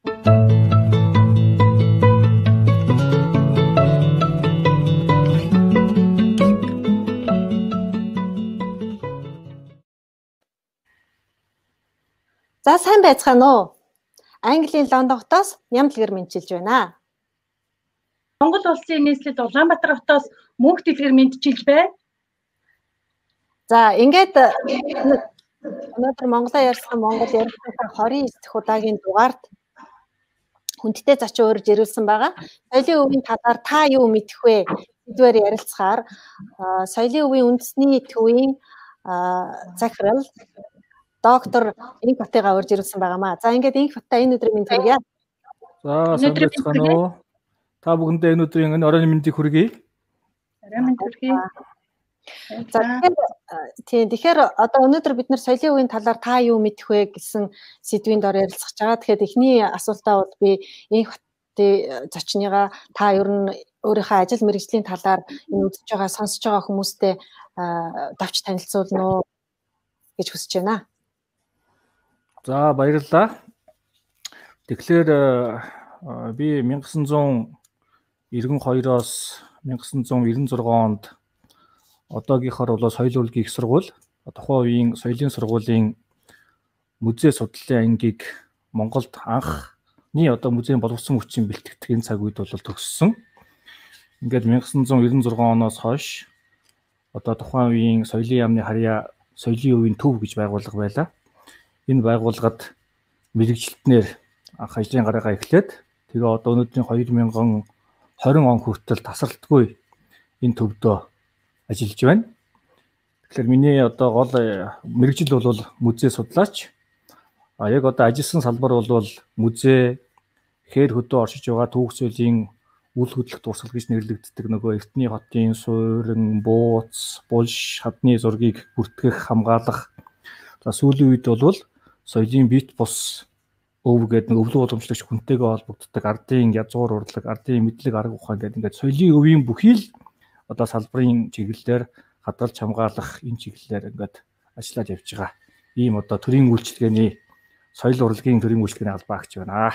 За сайн байцгаана уу? Английн Лондон хотоос нямдлагэр мэдчилж байна. Монгол улсын нийслэл Улаанбаатар хотоос мөнх дэлгэр мэдчилж байна. За ингээд өнөөдөр Монголоо ярьсан Монгол ярьсан 29 дахь удаагийн дугаард хүндтэй зочин урьж ирүүлсэн байгаа. Соёлын өвийн талаар та юу мэдэх вэ? Гэдгээр ярилцахаар соёлын өвийн үндэсний төвийн захирал доктор Г.Энхбаттайгаа урьж ирүүлсэн байгаамаа. За ингээд Энхбаттай энэ өдрийн мэнд хүргье. За сайн байцгаана уу? Та бүхэндээ энэ өдрийн энэ оройн мэндийг хүргэе. Оройн мэнд хүргэе. За тэгэхээр одоо өнөөдөр бид нэр соёлын өвийн талаар та юу мэдэх вэ гэсэн сэдвийн дор ярилцах байгаа. Тэгэхээр эхний асуултаа бол би Энхбаттай зочныгаа та ер нь өөрийнхөө ажил мэргэжлийн талаар энэ үзэж байгаа, сонсож байгаа хүмүүстээ давч танилцуулна уу гэж хүсэж байна. За баярлалаа. Тэгэхээр би 1992-оос 1996 онд одоогийнхоор бол соёлын урлагийн их сургууль, тухайн үеийн соёлын сургуулийн музей судлалын ангийг Монголд анхны одоо музейн боловсон хүчин бэлтгэдэг энэ цаг үед бол төгссөн. Ингээд 1996 оноос хойш одоо тухайн үеийн соёлын яамны харьяа соёлын өвийн төв гэж байгууллага байлаа. Энэ байгууллагад мэргэжлэтнээр анх ажлын гараагаа эхлээд тэгээ одоо өнөөдрийн 2020 он хүртэл тасралтгүй энэ төвдөө ажиллаж байна. Тэгэхээр миний одоо гол мэргэжил бол музей судлаач. Яг одоо ажилласан салбар бол музей, хээр хөдөө оршиж байгаа түүх соёлын үл хөдлөх дурсгал гэж нэрлэгддэг нөгөө эртний хотын суурин, бууц, булш, хадны зургийг бүртгэх, хамгаалах. За сүүлийн үед бол соёлын бит бус өв гэдэг нэг өвлөг уламжлагч хүнтэйгээ холбогддог ардын язгуур урлаг, ардын мэдлэг арга ухаан гэдэг ингээд соёлын өвийн бүхий л одоо салбарын чиглэлээр хадгалж хамгаалах энэ чиглэлээр ингээд ажиллаж явж байгаа. Ийм одоо төрийн үйлчилгээний соёл урлагийн төрийн үйлчилгээний албаа агч байна.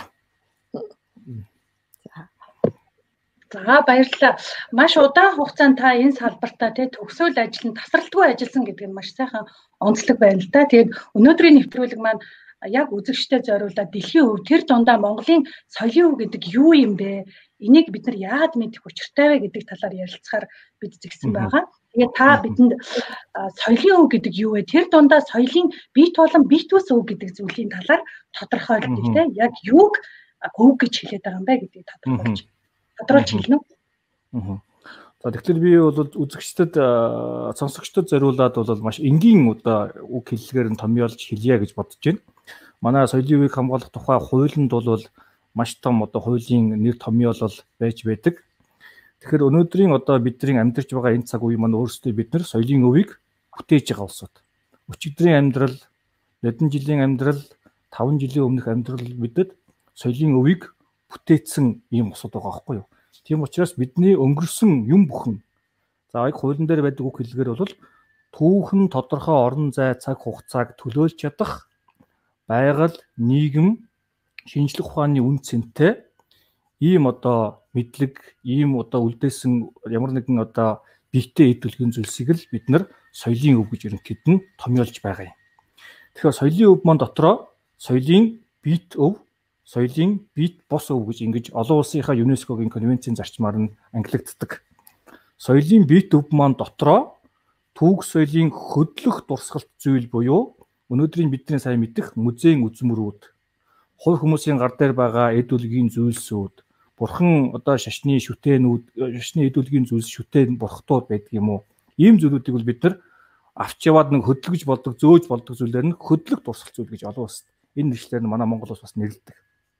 За баярлалаа. Маш удаан хугацаанд та энэ салбартаа төгсөөл ажиллан тасралтгүй ажилласан гэдэг нь маш сайхан онцлог байна л да. Тэгээд өнөөдрийн нэвтрүүлэг маань яг үзэгчдэд зориулаад дэлхийн өв тэр дундаа Монголын соёлын өв гэдэг юу юм бэ? Энийг бид нар яагаад мэдэх учиртай вэ гэдэг талаар ярилцахаар бид зэгсэн байгаа. Тэгээд та бидэнд соёлын өв гэдэг юу вэ? Тэр дундаа соёлын бит болон бит бус өв гэдэг зүйлийн талаар тодорхойлдог тийм. Яг юуг өв гэж хэлээд байгаа юм бэ гэдгийг тодорхойлж хэлнэ үү? За тэгэхээр би бол үзэгчдэд сонсогчдод зориулаад бол маш энгийн одоо үг хэллэгээр нь томьёолж хэлье гэж бодож байна. Манай соёлын өвийг хамгаалах тухай хуулинд бол маш том одоо хуулийн нэр томьёол байж байдаг. Тэгэхээр өнөөдрийн одоо бидний амьдарч байгаа энэ цаг үе маань өөрсдөө бид нар соёлын өвийг бүтээж байгаа улсууд. Өчигдрийн амьдрал, хэдэн жилийн амьдрал, 5 жилийн өмнөх амьдрал бидэд соёлын өвийг бүтээсэн ийм усуд байгаа байхгүй юу? Тийм учраас бидний өнгөрсөн юм бүхэн за яг хуулийн дээр байдаг үг хэллэгээр бол түүхэн тодорхой орон зай цаг хугацааг төлөөлж чадах байгаль, нийгэм, шинжлэх ухааны үн цэнтэй ийм одоо мэдлэг, ийм одоо үлдээсэн ямар нэгэн одоо биетэй эдүүлгийн зүйлсийг л бид нар соёлын өв гэж ерөнхийд нь томьёолж байгаа юм. Тэгэхээр соёлын өв маань дотроо соёлын бит өв, соёлын бит бос өв гэж ингэж олон улсынхаа ЮНЕСКОгийн конвенцийн зарчмаар нь ангилагддаг. Соёлын бит өв маань дотроо түүх соёлын хөдлөх дурсгалт зүйл буюу өнөөдрийн бидний сайн мэдэх музейн үзмөрүүд, хувь хүмүүсийн гар дээр байгаа эдүүлгийн зүйлсүүд, бурхан одоо шашны шүтээнүүд, шашны эдүүлгийн зүйлс шүтэн бурхтууд байдаг юм уу? Ийм зүйлүүдийг бол бид нар авч яваад нэг хөдлөж болдог, зөөж болдог зүйлээр нь хөдлөх дурсгал зүйл гэж олон улсад энэ нэрлэлээр нь манай Монгол улс бас нэрлэдэг.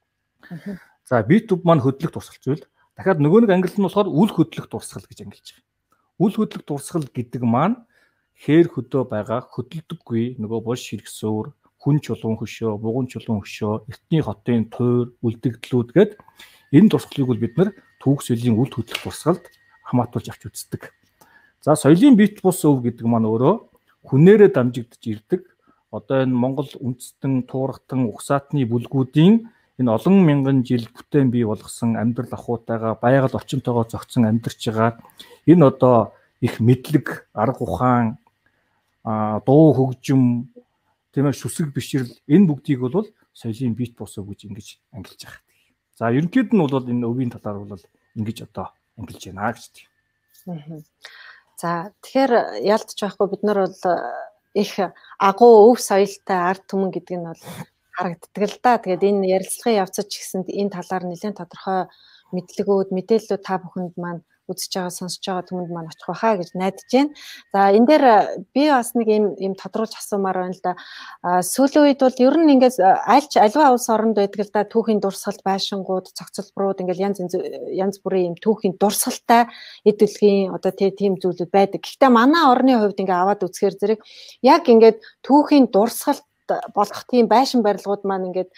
За бит өв маань хөдлөх дурсгал зүйл. Дахиад нөгөө нэг англи нь болохоор үл хөдлөх дурсгал гэж ангилж байгаа. Үл хөдлөх дурсгал гэдэг маань хээр хөдөө байгаа хөдөлдөггүй нөгөө булш хэрэгсөөр, хүн чулуун хөшөө, бугун чулуун хөшөө, эртний хотын туур, үлдэгдлүүд гээд энэ дурсгалыг бол бид нар түүх соёлын үл хөдлөх дурсгалд хамаатуулж авч үздэг. За соёлын бит бус өв гэдэг маань өөрөө хүнээрээ дамжигдж ирдэг. Одоо энэ Монгол үндэстэн, туурхтан, угсаатны бүлгүүдийн энэ олон мянган жил бүтээн бий болгосон амьдрал ахуйтайгаа байгаль орчинтойгоо зохицсон амьдарч байгаа энэ одоо их мэдлэг, арга ухаан, дуу хөгжим, тийм ээ шүсэг бишрэл энэ бүгдийг бол соёлын бит босоо гэж ингэж ангилж байгаа. За ерөнхийд нь бол энэ өвийн талаар бол ингэж одоо ангилж байна гэж тийм. За тэгэхээр ялдч байхгүй бид нар бол их агуу өв соёлтой ард түмэн гэдэг нь бол харагддаг л да. Тэгээд энэ ярилцлагын явцад ч гэсэн энэ талаар нэлээд тодорхой мэдлэгүүд, мэдээллүүд та бүхэнд маань үзэж байгаа, сонсож байгаа түмэнд маань очих байхаа гэж найдаж байна. За энэ дээр би бас нэг юм тодруулж асуумаар байна л да. Сүүлийн үед бол ер нь ингээд альва улс оронд байдаг л да түүхийн дурсгалт, байшингууд, цогцлборууд ингээд янз бүрийн юм түүхийн дурсгалтай эд дэлхийн одоо тийм зүйлүүд байдаг. Гэхдээ манай орны хувьд ингээд аваад үзэхээр зэрэг яг ингээд түүхийн дурсгалт болох тийм байшин барилгууд маань ингээд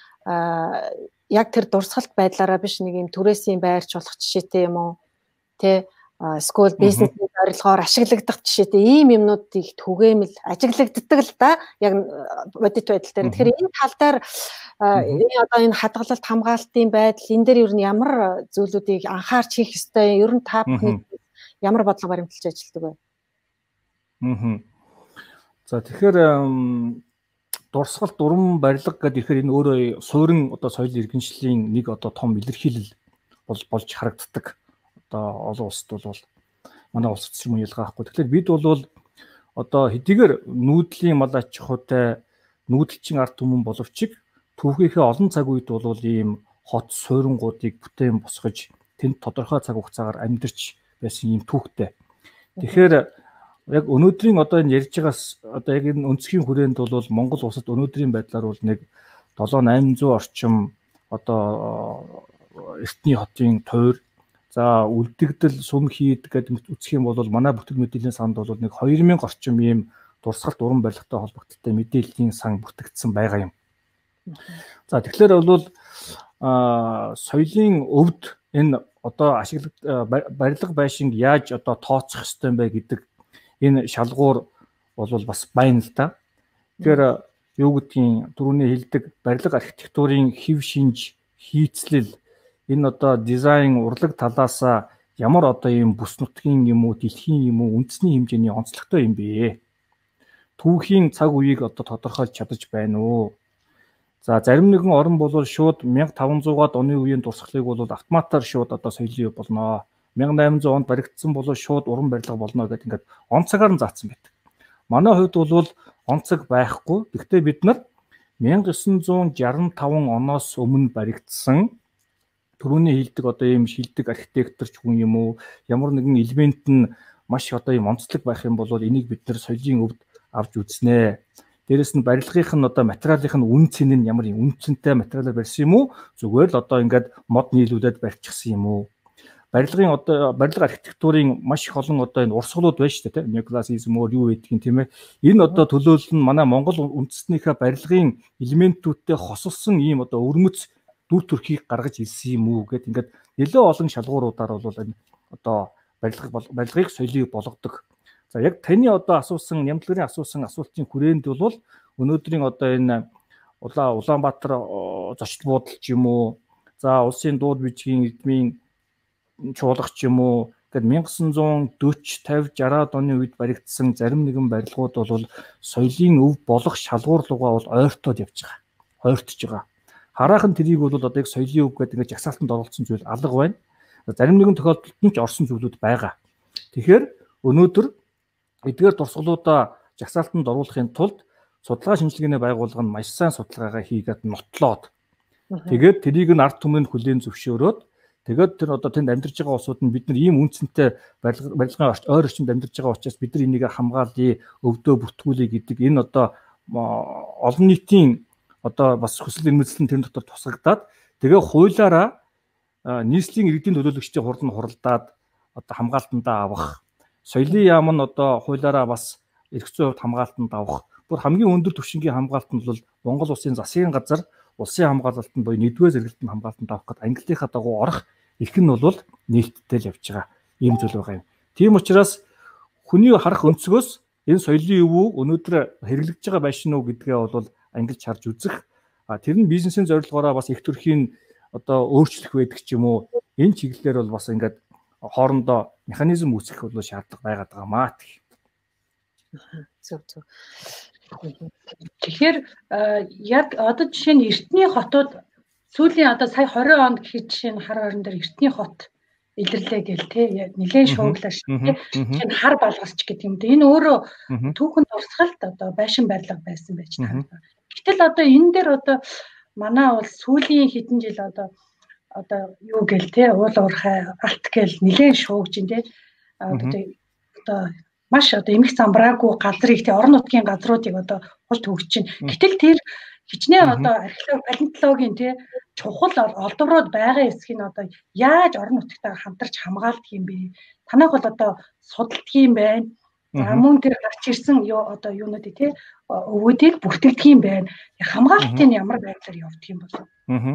яг тэр дурсгалт байдлаараа биш нэг юм түрээсийн байрч болох жишээтэй юм уу? Тэ скул бизнесийн зорилгоор ашиглагдах жишээтэй ийм юмнуудыг түгээмэл ажиглагддаг л да яг бодит байдал дээр. Тэгэхээр энэ тал дээр одоо энэ хадгалалт хамгаалтын байдал энэ дээр ер нь ямар зүйлүүдийг анхаарч хийх ёстой, ер нь та бүхний ямар бодлого баримталж ажилладаг вэ? За тэгэхээр дурсгалт уран барилга гэдэг ихээр энэ өөрөө суурин одоо соёлын иргэншлийн нэг одоо том илэрхийлэл болж харагддаг. Одоо олон улсад бол манай улсад ч юм уу ялгаахгүй. Тэгэхээр бид бол одоо хэдийгээр нүүдлийн мал аж ахуйтай нүүдэлчин ард түмэн боловч түүхийнхээ олон цаг үед бол ийм хот суурингуудыг бүтээн босгож тэнд тодорхой цаг хугацаагаар амьдарч байсан ийм түүхтэй. Тэгэхээр яг өнөөдрийн одоо энэ ярьж байгаас одоо яг энэ өнцгийн хүрээнд бол Монгол улсад өнөөдрийн байдлаар бол нэг 7-800 орчим одоо эртний хотын тойр, за үлдэгдэл, сум хийд гэдэг үсэх юм бол манай бүтэц мэдээллийн санд бол нэг 2000 орчим ийм дурсгалт уран барилгатай холбогдолтой мэдээллийн сан бүртгэгдсэн байгаа юм. За тэгэхээр бол соёлын өвд энэ одоо барилга байшинг яаж одоо тооцох ёстой юм бэ гэдэг энэ шалгуур бол бас байна л да. Тэгэхээр юу гэдгийг түрүүний хэлдэг барилга архитектурын хэв шинж, хийцлэл энэ одоо дизайн урлаг талаас ямар одоо ийм бүс нутгийн юм уу, дэлхийн юм уу, үндэсний хэмжээний онцлогтой юм бэ? Түүхийн цаг үеийг одоо тодорхойлж чадаж байна уу? За зарим нэгэн орн бол шууд 1500-аад оны үеийн дурсгалыг бол автоматар шууд одоо соёлын болно. 1800 онд баригдсан бол шууд уран барилга болно гэдэг ингээд онцагаар нь заасан байдаг. Манай хувьд бол онцаг байхгүй. Гэхдээ бид нар 1965 оноос өмнө баригдсан түрүүний хэлдэг одоо ийм шилдэг архитектор ч хүн юм уу, ямар нэгэн элемент нь маш одоо ийм онцлог байх юм бол энийг бид нар соёлын өвд авч үзнэ. Дээрэс нь барилгынх нь одоо материалынх нь үн цэн нь ямар үн цэнтэй материалаар барьсан юм уу? Зүгээр л одоо ингээд мод нийлүүлээд барьчихсан юм уу? Барилгын одоо барилга архитектурын маш их олон одоо энэ урсгалууд байна шүү дээ, тийм неоклассизм юу гэдгийг тийм ээ. Энэ одоо төлөөлөл нь манай Монгол үндэснийхээ барилгын элементүүдтэй хосолсон ийм одоо өрмөц дүр төрхийг гаргаж ирсэн юм уу гэд ингээд нэлээд олон шалгууруудаар бол энэ одоо барилгыг соёлыг болгодог. За яг таны одоо асуусан нямтлагын асуусан асуултын хүрээнд бол өнөөдрийн одоо энэ Улаанбаатар зочд буудал ч юм уу, за улсын дууд бичгийн эдмийн чуулгах ч юм уу гэд 1940, 50, 60-аад оны үед баригдсан зарим нэгэн барилгууд бол соёлын өв болох шалгуур руугаа бол ойртоод явж байгаа. Ойртож байгаа. Хараахан тэрийг бол одоо яг соёлын өв гэдэг ингээд жагсаалтанд оролцсон зүйл алга байна. Зарим нэгэн тохиолдолд нь ч орсон зүйлүүд байгаа. Тэгэхээр өнөөдөр эдгээр дурсгалуудаа жагсаалтанд оруулахын тулд судалгаа шинжилгээний байгууллага нь маш сайн судалгаагаа хийгээд нотлоод тэгээд тэрийг нь ард түмэнд хүлээн зөвшөөрөөд тэгээд тэр одоо тэнд амьдарч байгаа улсууд нь бид нар ийм үнцэнтэй барилгын ойр орчинд амьдарч байгаа учраас бид нар энийг хамгаалъя, өвдөө бүртгүүлье гэдэг энэ одоо олон нийтийн одоо бас хүсэл эрмэлзэл нь тэр дотор тусагдаад тэгээ хуулиараа нийслэлийн иргэдийн төлөөлөгчдийн хурал нь хуралдаад одоо хамгаалтандаа авах, соёлын яам нь одоо хуулиараа бас эрх зүйн хувьд хамгаалтанд авах. Бүр хамгийн өндөр түвшингийн хамгаалт нь бол Монгол улсын засгийн газар улсын хамгаалалтанд буюу нэгдүгээр зэрэгэлтэнд хамгаалтанд авах гэдэг ангиллийнхаа дагуу орох эрх нь бол нээлттэй л явж байгаа ийм зүйл байгаа юм. Тийм учраас хүний харах өнцгөөс энэ соёлын өв өнөөдөр хэрэглэгдэж байгаа байшин уу гэдгээ бол ангилж харж үзэх. Тэр нь бизнесийн зорилгоороо бас их төрхийн одоо өөрчлөх байдаг ч юм уу. Энэ чиглэлээр бол бас ингээд хоорондоо механизм үүсгэх бол шаардлага байгаад байгаамаа. Зөв. Тэгэхээр яг одоо жишээ нь эртний хотууд сүүлийн одоо сая 20 онд гэхэд жишээ нь хар орон дээр эртний хот илэрлээ гэл те нэлээд шууглаа шүү те. Жишээ нь хар балгасч гэдэг юм. Энэ өөрөө түүхэн дурсгалт одоо байшин барилга байсан байж таа. Гэтэл одоо энэ дээр одоо манай бол сүүлийн хэдэн жил одоо юу гэл те уул уурхай алт гэл нэлээд шуугж ин те. Одоо маш одоо эмх замбраагүй газрыг те орон нутгийн газруудыг одоо хурж төгсөж чинь. Гэтэл тэр хичнээн одоо археологи, палеонтологийн те чухал олдврууд байгаа эсхийг одоо яаж орон нутгатайгаа хамтарч хамгаалдаг юм бэ? Танайх бол одоо судалдаг юм байна. За мөн тэр гарч ирсэн одоо юунуудыг те өвөдийг бүртгэдэг юм байна. Хамгаалтын ямар байдлаар явдаг юм бол?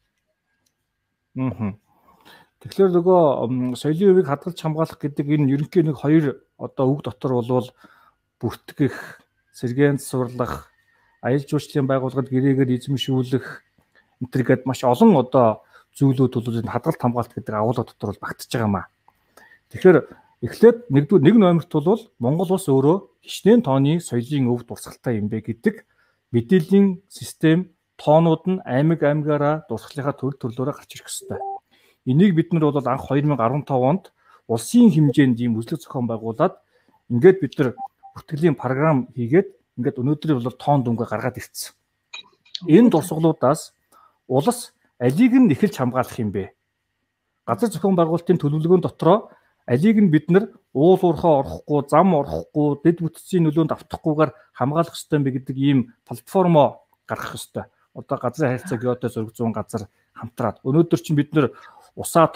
Тэгэхээр нөгөө соёлын өвийг хадгалж хамгаалах гэдэг энэ ерөнхий нэг хоёр одоо үг дотор болвол бүртгэх, сэргээн засварлах, аялал жуулчлалын байгууллагад гэрээгээр эзэмшүүлэх энэ гээд маш олон одоо зүйлүүд бол энэ хадгалт хамгаалт гэдэг агуулга дотор бол багтж байгаа маа. Тэгэхээр эхлээд нэг номерт бол Монгол улс өөрөө хичнээн тооны соёлын өв дурсгалтай юм бэ гэдэг мэдээллийн систем тоонууд нь аймагаараа дурсгалынхаа төрлөөрөө гарч ирэх ёстой. Энийг бид нар бол анх 2015 онд улсын хэмжээнд ийм үзлэг зохион байгуулад ингээд бид нар бүртгэлийн програм хийгээд ингээд өнөөдөр бол тоон дүнгээ гаргаад ирсэн. Энэ дурсгалуудаас улс алийг нь эхэлж хамгаалах юм бэ? Газар зохион байгуулалтын төлөвлөгөөнд дотроо алийг нь бид нар уул уурхаа орохгүй, зам орохгүй, дэд бүтцийн нөлөөнд автахгүйгээр хамгаалах ёстой юм бэ гэдэг ийм платформо гаргах ёстой. Одоо газрын харилцаа геотой зөрг зүүн газар хамтраад өнөөдөр чинь бид нар усаа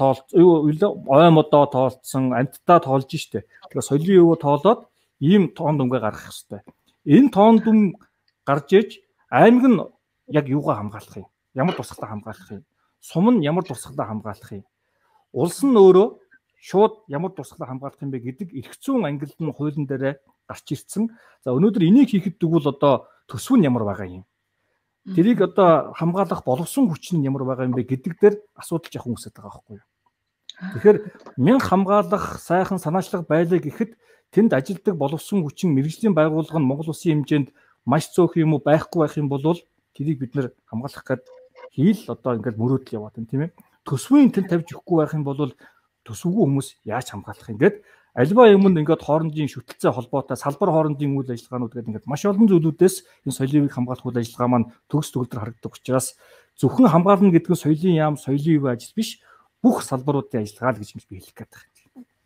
ой модоо тоолцсон, амьтдаа тоолж штэ. Тэгэхээр соёлын өвөө тоолоод ийм тоон дүнгээ гаргах ёстой. Энэ тоон дүн гарч иж аймаг нь яг юугаа хамгаалах юм? Ямар дурсгалаа хамгаалах юм? Сум нь ямар дурсгалаа хамгаалах юм? Улс нь өөрөө шууд ямар дурсгалаа хамгаалах юм бэ гэдэг эрх зүйн ангилал нь хуулийн дээр гарч ирсэн. За өнөөдөр энийг хийхэд тэгвэл одоо төсөв нь ямар байгаа юм? Тэрийг одоо хамгаалах боловсон хүч нь ямар байгаа юм бэ гэдэг дээр асуудал жоохон үүсэж байгаа байхгүй юу? Тэгэхээр мянга хамгаалах сайхан санаачлах байлаа гэхэд тэнд ажилладаг боловсон хүчин мэргэжлийн байгууллага нь Монгол улсын хэмжээнд маш цөөх юм уу байхгүй байх юм бол тэрийг бид нэр хамгаалах гээд хийл одоо ингээд мөрөөдөл яваад байна тийм ээ. Төсвийн тэнд тавьж өгөхгүй байх юм бол төсвгүй хүмүүс яаж хамгаалах юм гээд альва юмд ингээд хоорондын шүтэлцээ холбоотой салбар хоорондын үйл ажиллагаанууд гэдэг ингээд маш олон зүйлүүдээс энэ соёлын өвийг хамгаалах үйл ажиллагаа маань төгс төгөлдөр харагддаг учраас зөвхөн хамгаална гэдэг нь соёлын яам, соёлын өв ажил биш бүх салбаруудын ажиллагаа л гэж би хэлэх гээд байна.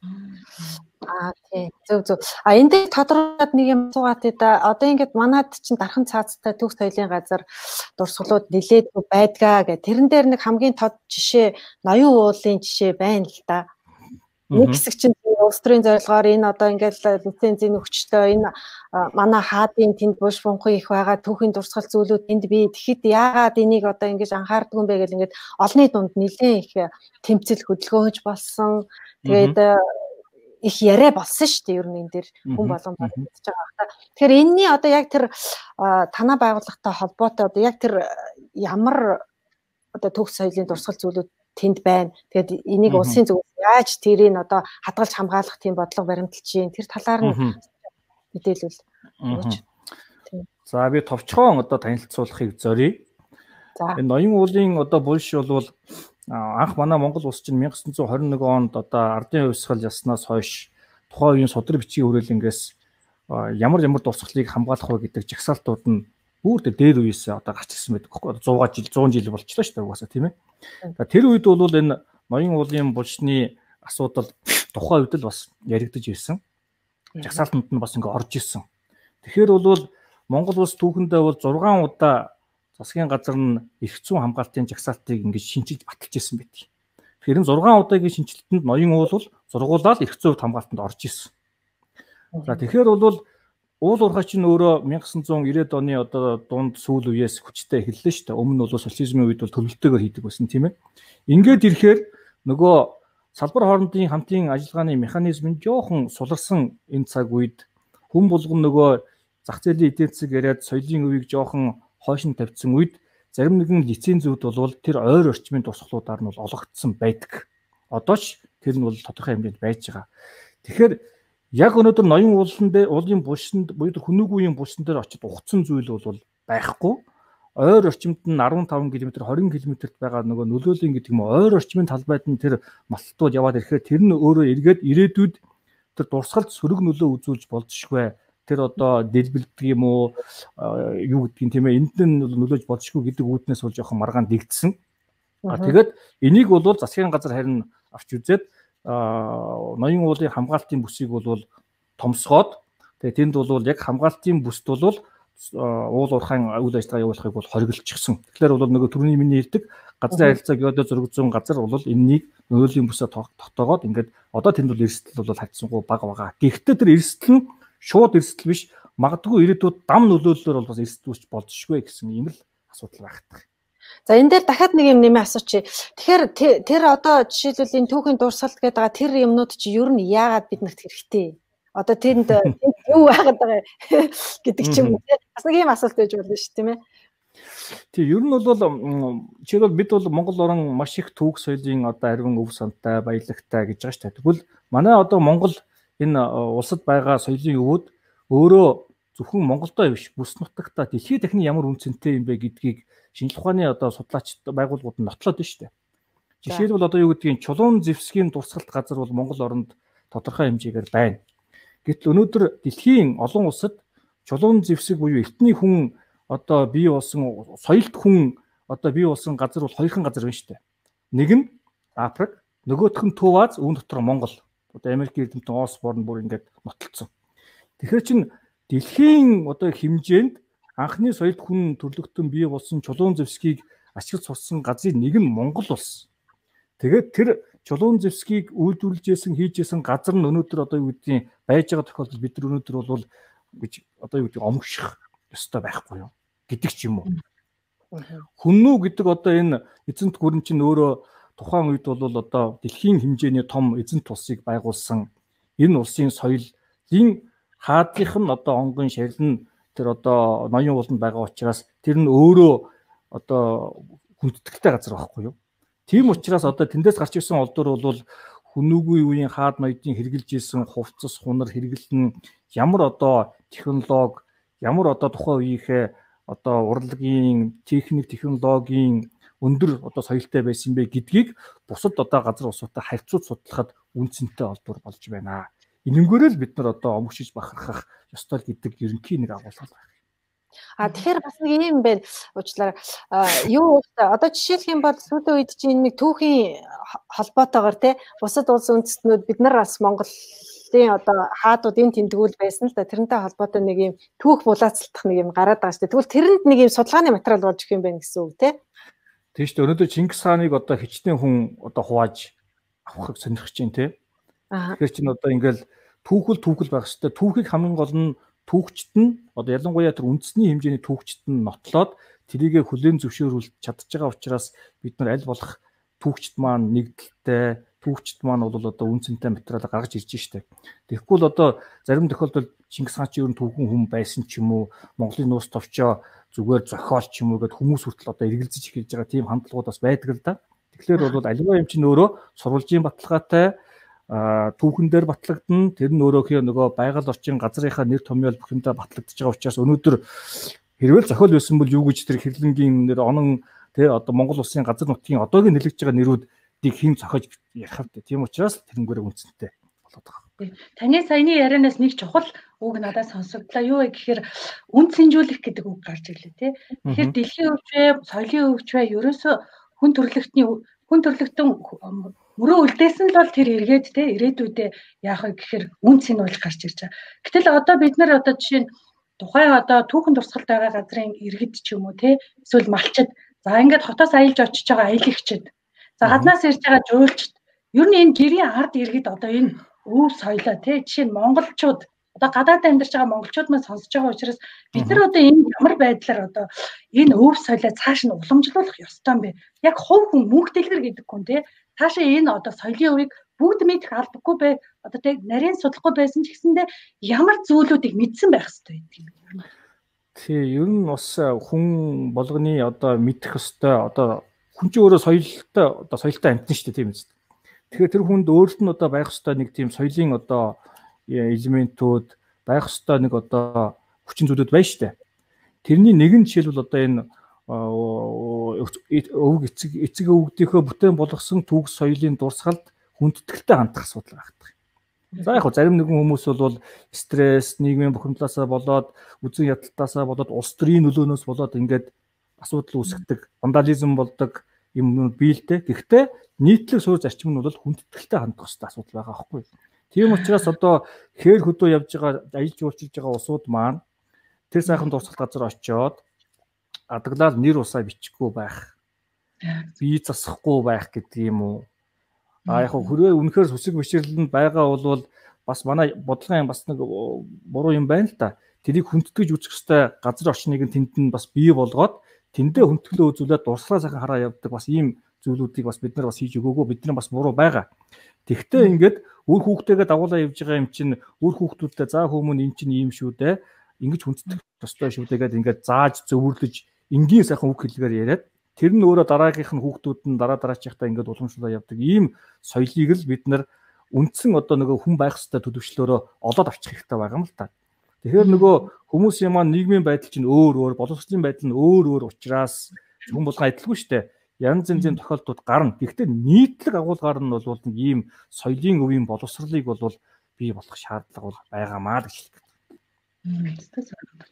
Тийм зөв. Энд дээр тодорхойлоод нэг юм асуугаад да одоо ингээд манад чинь дархан цаазтай төгс соёлын газар дурсгалууд нилээд байдгаа гэх тэрэн дээр нэг хамгийн тод жишээ ноён уулын жишээ байна л да. Нэг хэсэг чинь улс төрийн зорилгоор энэ одоо ингээд лицензийн өгчтэй энэ манай хаадын тэнд буш бунхан их байгаа түүхийн дурсгал зүйлүүд энд бий. Тэгэхэд яагаад энийг одоо ингэж анхаардаг юм бэ гэл ингээд олонний дунд нэлээд их тэмцэл хөдөлгөөнж болсон. Тэгээд их яриа болсон шүү дээ ер нь энэ дэр хүн болгон бодож байгаа хаа. Тэгэхээр энэний одоо яг тэр танаа байгууллагатай холбоотой одоо яг тэр ямар одоо төгс соёлын дурсгал зүйлүүд тэнд байна. Тэгээд энийг улсын зүгээс яаж тэрийг одоо хадгалж хамгаалах тийм бодлого баримталж чинь тэр талаар нь мэдээлэл өгөөч. За би товчхон одоо танилцуулахыг зорьё. Энэ ноён уулын одоо булш бол анх манай Монгол улс чинь 1921 онд одоо ардын хувьсгал яснаас хойш тухайн үеийн судар бичгийн хүрээлэнгээс ямар дурсгалыг хамгаалах вэ гэдэг жагсаалтууд нь бүр дээр үеэс одоо гарч ирсэн байдаг. 100 жил болчихлоо шүү дээ угаасаа тийм ээ. Тэр үед бол энэ ноён уулын булшны асуудал тухайн үед л бас яригдж ирсэн. Жагсаалтанд нь бас ингээ орж ирсэн. Тэгэхээр бол Монгол улс түүхэндээ бол 6 удаа засгийн газар нь эрх зүйн хамгаалтын жагсаалтыг ингэж шинжилж баталж ирсэн байдаг. Тэгэхээр 6 удаагийн шинжилтэнд ноён уул бол зургуулаад эрх зүйн хамгаалтанд орж ирсэн. За тэгэхээр бол уул уурхай чинь өөрөө 1990-ад оны одоо дунд сүүл үеэс хүчтэй эхэллээ шүү дээ. Өмнө нь бол социализмын үед бол төлөвлөлтөөр хийдэг байсан тийм ээ. Ингээд ирэхээр нөгөө салбар хоорондын хамтын ажиллагааны механизм нь жоохон суларсан энэ цаг үед хүн болгон нөгөө зах зээлийн эдийн засаг яриад соёлын өвийг жоохон хойш нь тавьсан үед зарим нэгэн лицензүүд бол тэр ойр орчмын дурсгалуудаар нь бол олгогдсон байдаг. Одоо ч тэр нь бол тодорхой хэмжээнд байж байгаа. Тэгэхээр яг өнөөдөр ноён уулын булшинд буюу хүнүүгийн булшин дээр очиж ухцсан зүйл бол байхгүй. Ойр орчимд нь 15 км 20 км-т байгаа нөгөө нөлөөллийн гэдэг юм ойр орчмын талбайд нь тэр малтууд яваад ирэхээр тэр нь өөрөө эргээд ирээдүйд тэр дурсгалт сөрөг нөлөө үзүүлж болзошгүй. Тэр одоо дэлбэлдэг юм уу юу гэдгийг тийм ээ энд нь нөлөөж болзошгүй гэдэг үүднээс бол жоохон маргаан дэгдсэн. Тэгээд энийг бол засгийн газар харин авч үзээд ноён уулын хамгаалтын бүсийг бол томсгоод тэгээд тэнд бол яг хамгаалтын бүст бол уул уурхайн үйл ажиллагаа явуулахыг бол хориглочихсон. Тэгэхээр бол нөгөө түрүүний миний хэлдэг газрын харилцаа геодо зөргөзөн газар бол энэнийг нөлөөлийн бүсээ тогтоогоод ингээд одоо тэнд бол эрсдэл бол хатсангүй бага байгаа. Гэхдээ тэр эрсдэл нь шууд эрсдэл биш, магадгүй ирээдүйд дам нөлөөллөөр бол бас эрсдэл үүсч болзошгүй гэсэн ийм л асуудал багтдаг. За энэ дээр дахиад нэг юм нэмээ асуучих. Тэгэхээр тэр одоо жишээлбэл энэ түүхийн дурсгалт гэдэг байгаа тэр юмнууд чи ер нь яагаад биднэрт хэрэгтэй? Одоо тэнд юу байгаад байгаа гэдэг ч юм уу. Бас нэг юм асуулт байж болно шүү, тийм ээ. Тийм ер нь бол жишээлбэл бид бол Монгол орн маш их түүх соёлын одоо ариун өв сантай, баялагтай гэж байгаа шүү дээ. Тэгвэл манай одоо Монгол энэ улсад байгаа соёлын өвөд өөрөө зөвхөн Монголдоо биш бүс нутагта дэлхийн дахины ямар үнцэнтэй юм бэ гэдгийг шинжлэх ухааны одоо судлаач байгууллагууд нь нотлоод байна шүү дээ. Жишээлбэл одоо юу гэдгийг чулуун зэвсгийн дурсгалт газар бол Монгол оронд тодорхой хэмжээгээр байна. Гэтэл өнөөдөр дэлхийн олон улсад чулуун зэвсэг буюу эртний хүн одоо бий болсон соёлт хүн одоо бий болсон газар бол хоёрхан газар байна шүү дээ. Нэг нь Африк, нөгөөх нь Төв Аз, үүн дотор Монгол. Одоо Америк эрдэмтэн Осборн бүр ингээд нотолцсон. Тэгэхээр чин дэлхийн одоо хэмжээнд анхны соёлт хүн төрлөختөн бий болсон чулуун зэвсгийг ашиглаж сурсан газрын нэг нь Монгол улс. Тэгээд тэр чулуун зэвсгийг үйлдвэрлэжсэн хийжсэн газар нь өнөөдөр одоо юу гэдгийг байж байгаа тохиолдолд бид нар өнөөдөр бол гэж одоо юу гэдэг омгших ёстой байхгүй юу гэдэг ч юм уу. Хүннүү гэдэг одоо энэ эзэнт гүрэн чинь өөрөө тухайн үед бол одоо дэлхийн хэмжээний том эзэнт улсыг байгуулсан энэ улсын соёлын хаадынх нь одоо онгон шарил нь тэр одоо ноён ууланд байгаа учраас тэр нь өөрөө одоо хүндэтгэлтэй газар байхгүй юу. Тийм учраас одоо тэндээс гарч ирсэн олдор бол хүнүүгийн үеийн хаад ноёдын хэрэгжилж исэн хувцас хунар хэрэглэн ямар одоо технологи ямар одоо тухайн үеийнхээ одоо урлагийн техник технологийн өндөр одоо соёлтой байсан бэ гэдгийг бусад одоо газар улсуудтай харьцуулж судлахад үнцэнтэй олдвор болж байна. Энэнгээрээ л бид нар одоо омгшиж бахархах ёстой гэдэг ерөнхий нэг агуулга байна. Тэгэхээр бас нэг юм байна. Уучлаарай. Юу одоо жишээлх юм бол сүүлийн үед чинь нэг түүхийн холбоотойгоор те бусад улс үндэстнүүд бид нар бас Монголын одоо хаадууд энэ тэмдгүүл байсан л да. Тэрнтэй холбоотой нэг юм түүх булаацалтах нэг юм гараад байгаа шүү дээ. Тэгвэл тэрэнд нэг юм судалгааны материал болж өгөх юм байна гэсэн үг те. Тийм шүү дээ. Өнөөдөр Чингис хааныг одоо хичнээн хүн одоо хувааж авахыг сонирхож байна те. Тэгэхээр чинь одоо ингээл түүхэл байх шүү дээ. Түүхийг хамгийн гол нь түүхчт нь одоо ялангуяа тэр үндэсний хэмжээний түүхчт нь нотлоод тэрийгэ хүлээн зөвшөөрүүлж чадж байгаа учраас бид нар аль болох түүхчт маань нэгдэлтэй түүхчт маань бол одоо үнцэнтэй материал гаргаж ирж штэ. Тэгэхгүй л одоо зарим тохиолдолд Чингис хаан ч ер нь түүхэн хүн байсан ч юм уу Монголын нуус товчоо зүгээр зохиол ч юм уу гэд хүмүүс хүртэл одоо эргэлзэж эхэлж байгаа тийм хандлагууд бас байдаг л да. Тэгэхээр бол аливаа юм чинь өөрөө сурвалжийн баталгаатай түүхэн дээр батлагдана. Тэр нь өөрөөхөө нөгөө байгаль орчин газрынхаа нэр томьёол бүх юмдаа батлагдж байгаа учраас өнөөдөр хэрвээ зохиол байсан бол юу гэж тэр хэрлэнгийн нэр онон тэ одоо Монгол улсын газар нутгийн одоогийн нэлэгдэж байгаа нэрүүдийг хэн зохиож ярих вэ? Тийм учраас тэрнгээрээ үнцэнтэй болоод байгаа. Таны саяны ярианаас нэг чухал үг надад сонсогдлоо. Юу вэ гэхээр үн цэнжүүлэх гэдэг үг гарч ирлээ тий. Тэгэхээр дэлхийн өвч вэ, соёлын өвч вэ ерөөсөө хүн төрлөختөн мөрөө үлдээсэн л бол тэр эргээд те ирээдүйдээ яах вэ гэхээр үнц нь болж гарч ирж байгаа. Гэтэл одоо бид нар одоо жишээ нь тухайн одоо түүхэн дурсгалт байгаа газрын иргэд ч юм уу те эсвэл малчид за ингээд хотоос аялж очиж байгаа аялагчид за гаднаас ирж байгаа жуулчд ер нь энэ гэрийн ард иргэд одоо энэ өв соёлоо те жишээ нь монголчууд одоо гадаад амьдарч байгаа монголчууд маань сонсож байгаа учраас бид нар одоо энэ ямар байдлаар одоо энэ өв соёлоо цааш нь уламжлуулах ёстой юм бэ? Яг хувь хүн мөнх дэлгэр гэдэг хүн те цаашаа энэ одоо соёлын өвийг бүгд мэдэх албагүй бай одоо тэг нарийн судлахгүй байсан ч гэсэндээ ямар зүйлүүдийг мэдсэн байх хэрэгтэй гэдэг юм. Тий, ер нь бас хүн болгоны одоо мэдэх ёстой одоо хүн чинь өөрөө соёлтой амьтан шүү дээ тийм үү. Тэгэхээр тэр хүнд өөрт нь одоо байх ёстой нэг тийм соёлын одоо элементүүд байх ёстой нэг одоо хүчин зүйлүүд байна шүү дээ. Тэрний нэгэн жишээлбэл одоо энэ эцэг өвгдийнхөө бүтээн болгосон түүх соёлын дурсгалт хүндэтгэлтэй хандах асуудал багтдаг. За яг хөө зарим нэгэн хүмүүс бол стресс, нийгмийн бухимдлаасаа болоод, үзэн ядалтаасаа болоод, улс төрийн нөлөөнөөс болоод ингээд асуудал үүсгдэг, вандализм болдог юм биелдэг. Гэхдээ нийтлэг суурь зарчим нь бол хүндэтгэлтэй хандах хэрэгтэй асуудал байгаа байхгүй. Тийм учраас одоо хээр хөдөө явж байгаа, аялал жуулчилж байгаа улсууд маань тэр сайхан дурсгалт газар очиод адаглал нэр усаа бичихгүй байх, бие засахгүй байх гэдэг юм уу? Яг хөрөө үнэхээр сүсэг бишрэрлэнд байгаа бол бас манай бодлогын бас нэг буруу юм байна л да. Тэрийг хүндэтгэж үзэх ёстой газар орчныг нь тэнд нь бас бий болгоод тэндээ хүндэтгэлөө үзүүлээд дурсгалаа сайхан хараа явдаг бас ийм зүйлүүдийг бас бид нар бас хийж өгөөгөө бид нар бас буруу байгаа. Тэгвэл ингээд үр хүүхдтэйгээ дагуулаа явж байгаа юм чинь үр хүүхдүүдтэй за хүмүүн эн чинь ийм шүү дээ. Ингэж хүндэтгэх ёстой шүү дээ гэдэг ингээд зааж зөвөрлөж энгийн сайхан үг хэлгээр яриад тэр нь өөрөө дараагийнх нь хүүхдүүд нь дараачихтаа ингээд уламжлалаа явдаг ийм соёлыг л бид нар үндсэн одоо нөгөө хүн байх ёстой төлөвчлөөрөө олоод авчих хэрэгтэй байгаа юм л та. Тэгэхээр нөгөө хүмүүсийн маань нийгмийн байдал чинь өөр боловсролын байдал нь өөр учраас хүн болгон адилгүй шүү дээ. Янз янзын тохиолдлууд гарна. Гэхдээ нийтлэг агуулгаар нь бол нэг ийм соёлын өвийн боловсролыг бол бий болох шаардлага бол байгаамаа гэж хэлдэг.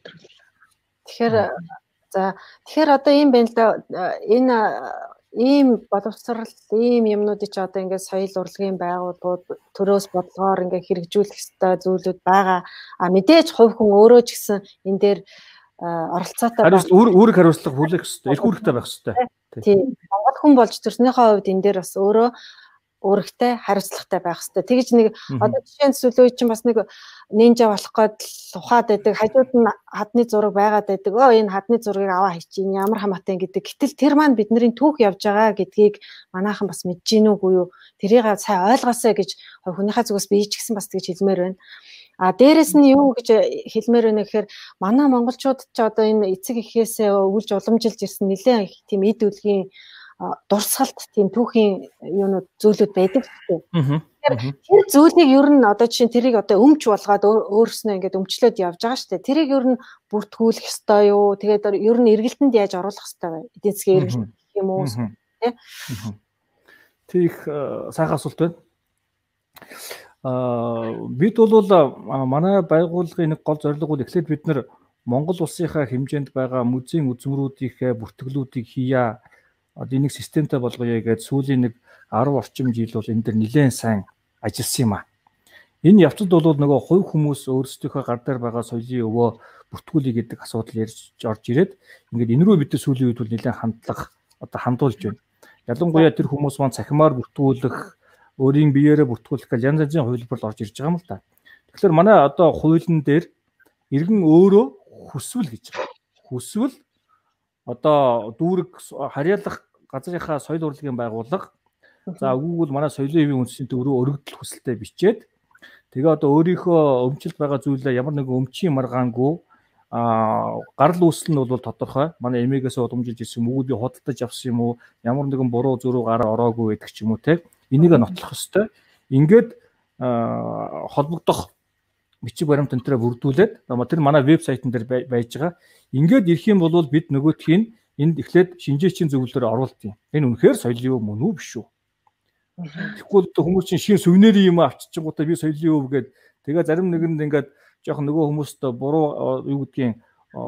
Тэгэхээр одоо ийм байна л да. Энэ ийм боловсрал, ийм юмнуудыг ч одоо ингээд соёл урлагийн байгууллагууд төрөөс бодлогоор ингээд хэрэгжүүлэх ёстой зүйлүүд байгаа. Мэдээж хувь хүн өөрөө ч гэсэн энэ дээр оролцоотой байх. Үүрэг хариуцлага хүлээх ёстой. Их үүрэгтэй байх ёстой. Тийм. Монгол хүн болж төрснийхөө хувьд энэ дээр бас өөрөө үүрэгтэй, хариуцлагатай байх ёстой. Тэгж нэг одоо жишээ нь сүлөө чинь бас нэг нинжа болох гээд ухаад байдаг. Хажууд нь хадны зураг байгаад байдаг. Энэ хадны зургийг аваа хийчих. Ямар хамаатай гэдэг. Гэтэл тэр маань бидний түүх явж байгаа гэдгийг манайхан бас мэдэж гин үгүй юу? Тэрийг сайн ойлгоосэй гэж хүнийхээ зүгээс би ч гэсэн бас тэгж хэлмээр байна. Дээрэс нь юу гэж хэлмээр байна гэхээр манай монголчууд ч одоо энэ эцэг эхээсээ өвлж уламжилж ирсэн нэлээд тийм эд үлгийн дурсгалт тийм түүхийн юунууд зүйлүүд байдаг шүү дээ. Тэр зүйлийг ер нь одоо жишээ тэрийг одоо өмч болгоод өөрснөө ингээд өмчлөөд явж байгаа шүү дээ. Тэрийг ер нь бүртгүүлэх ёстой юу? Тэгээд ер нь эргэлтэнд яаж оруулах ёстой вэ? Эдийн засгийн эргэлт юм уу? Тийх сайхан асуулт байна. Бид бол манай байгууллагын нэг гол зорилго бол эхлээд бид нар Монгол улсынхаа хэмжээнд байгаа музейн үзмрүүдийнхээ бүртгэлүүдийг хийя. Энийг системтэй болгоё гэж сүүлийн нэг 10 орчим жил бол энэ дэр нэлээд сайн ажилласан юм аа. Энэ явцад бол нөгөө хувь хүмүүс өөрсдийнхөө гар дээр байгаа соёлын өвөө бүртгүүлэх гэдэг асуудал ярьж орж ирээд ингээд энэ рүү бид сүүлийн үед бол нэлээд хандуулж байна. Ялангуяа тэр хүмүүс маань цахимаар бүртгүүлэх, өөрийн биеэрээ бүртгүүлэх гэж янз янзын хувилбар орж ирж байгаа юм л та. Тэгэхээр манай одоо хуулийн дээр иргэн өөрөө хүсвэл гэж байгаа. Хүсвэл одоо дүүрэг харьяалах газрынхаа соёл урлагийн байгууллага за үгүй бол манай соёлын өвийн үндэсний төв рүү өргөдөл хүсэлтэд бичээд тэгээ одоо өөрийнхөө өмчлөлт байгаа зүйлээ ямар нэгэн өмчийн маргаангүй гарал үүсэл нь бол тодорхой. Манай эмээгээс уламжилж ирсэн юм уу, би худалдаж авсан юм уу, ямар нэгэн буруу зураг гараа ороогүй байдаг ч юм уу те. Энийг нотлох ёстой. Ингээд холбогдох бичиг баримт энтрээ бүрдүүлээд тэр манай вебсайтн дээр байж байгаа. Ингээд ирэх юм бол бид нөгөөдхийн энд эхлээд шинжээчийн зөвлөлөөр оруулт юм. Энэ үнэхээр соёлын өв мөн үү биш үү? Тэгэхгүй хүмүүс чинь шин сүвнэрийн юм авччихгуудаа би соёлын өв гээд тэгээ зарим нэгэнд ингээд жоохон нөгөө хүмүүст буруу юу гэдгийг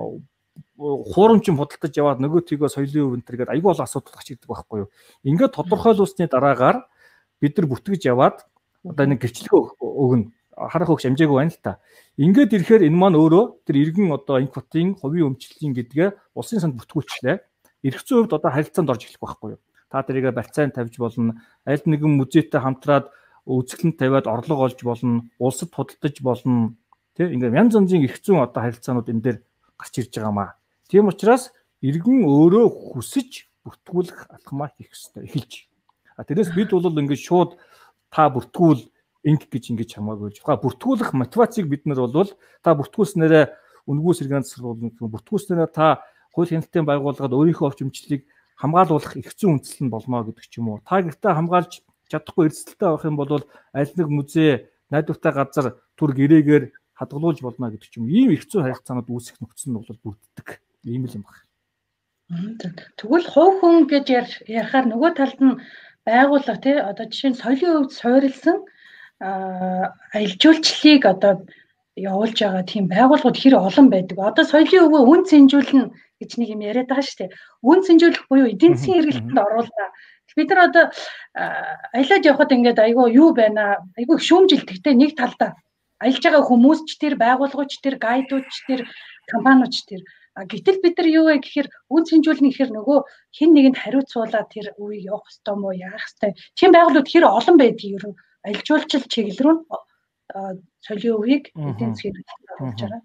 хуурамчин бодолтож яваад нөгөөдгөө соёлын өв энтер гээд айгүй олон асуудал гарч ирдэг байхгүй юу? Ингээд тодорхойлуулсны дараагаар бид нар бүтгэж яваад одоо нэг гэрчлэгөө өгнө. Харах өгч амжаагүй байна л та. Ингээд ирэхээр энэ маань өөрөө тэр иргэн одоо Г.Энхбаттын хувийн өмчлөлийн гэдгээ улсын санд бүртгүүлчлээ. Ирэх зүйн хувьд одоо харилцаанд орж эхлэх байхгүй юу? Та тэрийг барьцаанд тавьж болно. Аль нэгэн музейтэй хамтраад үзэсгэлэнт тавиад орлого олж болно. Улсад худалдаж болно. Тэ ингээд янз янзын ирэх зүйн одоо харилцаанууд энэ дээр гарч ирж байгаамаа. Тийм учраас иргэн өөрөө хүсэж бүртгүүлэх алхмаа хийх ёстой. Эхэлж. Тэрээс бид бол ингээд шууд та бүртгүүл инг гэж ингэж хамаагүй. Бүртгүүлэх мотивацийг бид нар бол та бүртгүүлснээрээ үнэгүй сэргээн засварлах бүтгүүснээр та хууль хяналтын байгууллагад өөрийнхөө орчимчлалыг хамгаалуулах эрх зүйн үндэслэл нь болно гэдэг ч юм уу. Та гэртээ хамгаалж чадахгүй эрсдэлтэй байх юм бол аль нэг музей, найдвартай газар түр гэрээгээр хадгалуулж болно гэдэг ч юм. Ийм эрх зүйн харилцаанууд үүсэх нөхцөл нь бол бүрддэг. Ийм л юм байна. Тэгвэл хувь хүн гэж ярихаар нөгөө талд нь байгууллага тий одоо жишээ нь соёлын хувьд суурилсан аялал жуулчлалыг одоо явуулж байгаа тийм байгууллагууд хэр олон байдаг. Одоо соёлын өвөө үн цэнжүүлнэ гэж нэг юм яриад байгаа шүү дээ. Үн цэнжүүлэх буюу эдийн засгийн хэрэглэлд оруулаа. Бид нар одоо аялаад явхад ингээд айгүй юу байна. Айгүй шүүмжилдэгтэй нэг талдаа аялж байгаа хүмүүс ч тэр байгууллагууд ч тэр гайдууд ч тэр компаниуд ч тэр гэтэл бид нар юу вэ гэхээр үн цэнжүүлнэ гэхээр нөгөө хэн нэгэнд хариуцуулаад тэр үеийг явах ёстой мó яах ёстой. Тийм байгууллагууд хэр олон байдгийг ер нь аялал жуулчлал чиглэл рүү соёлын өвийг эдийн засгийн хэрэглэлд оруулж байгаа.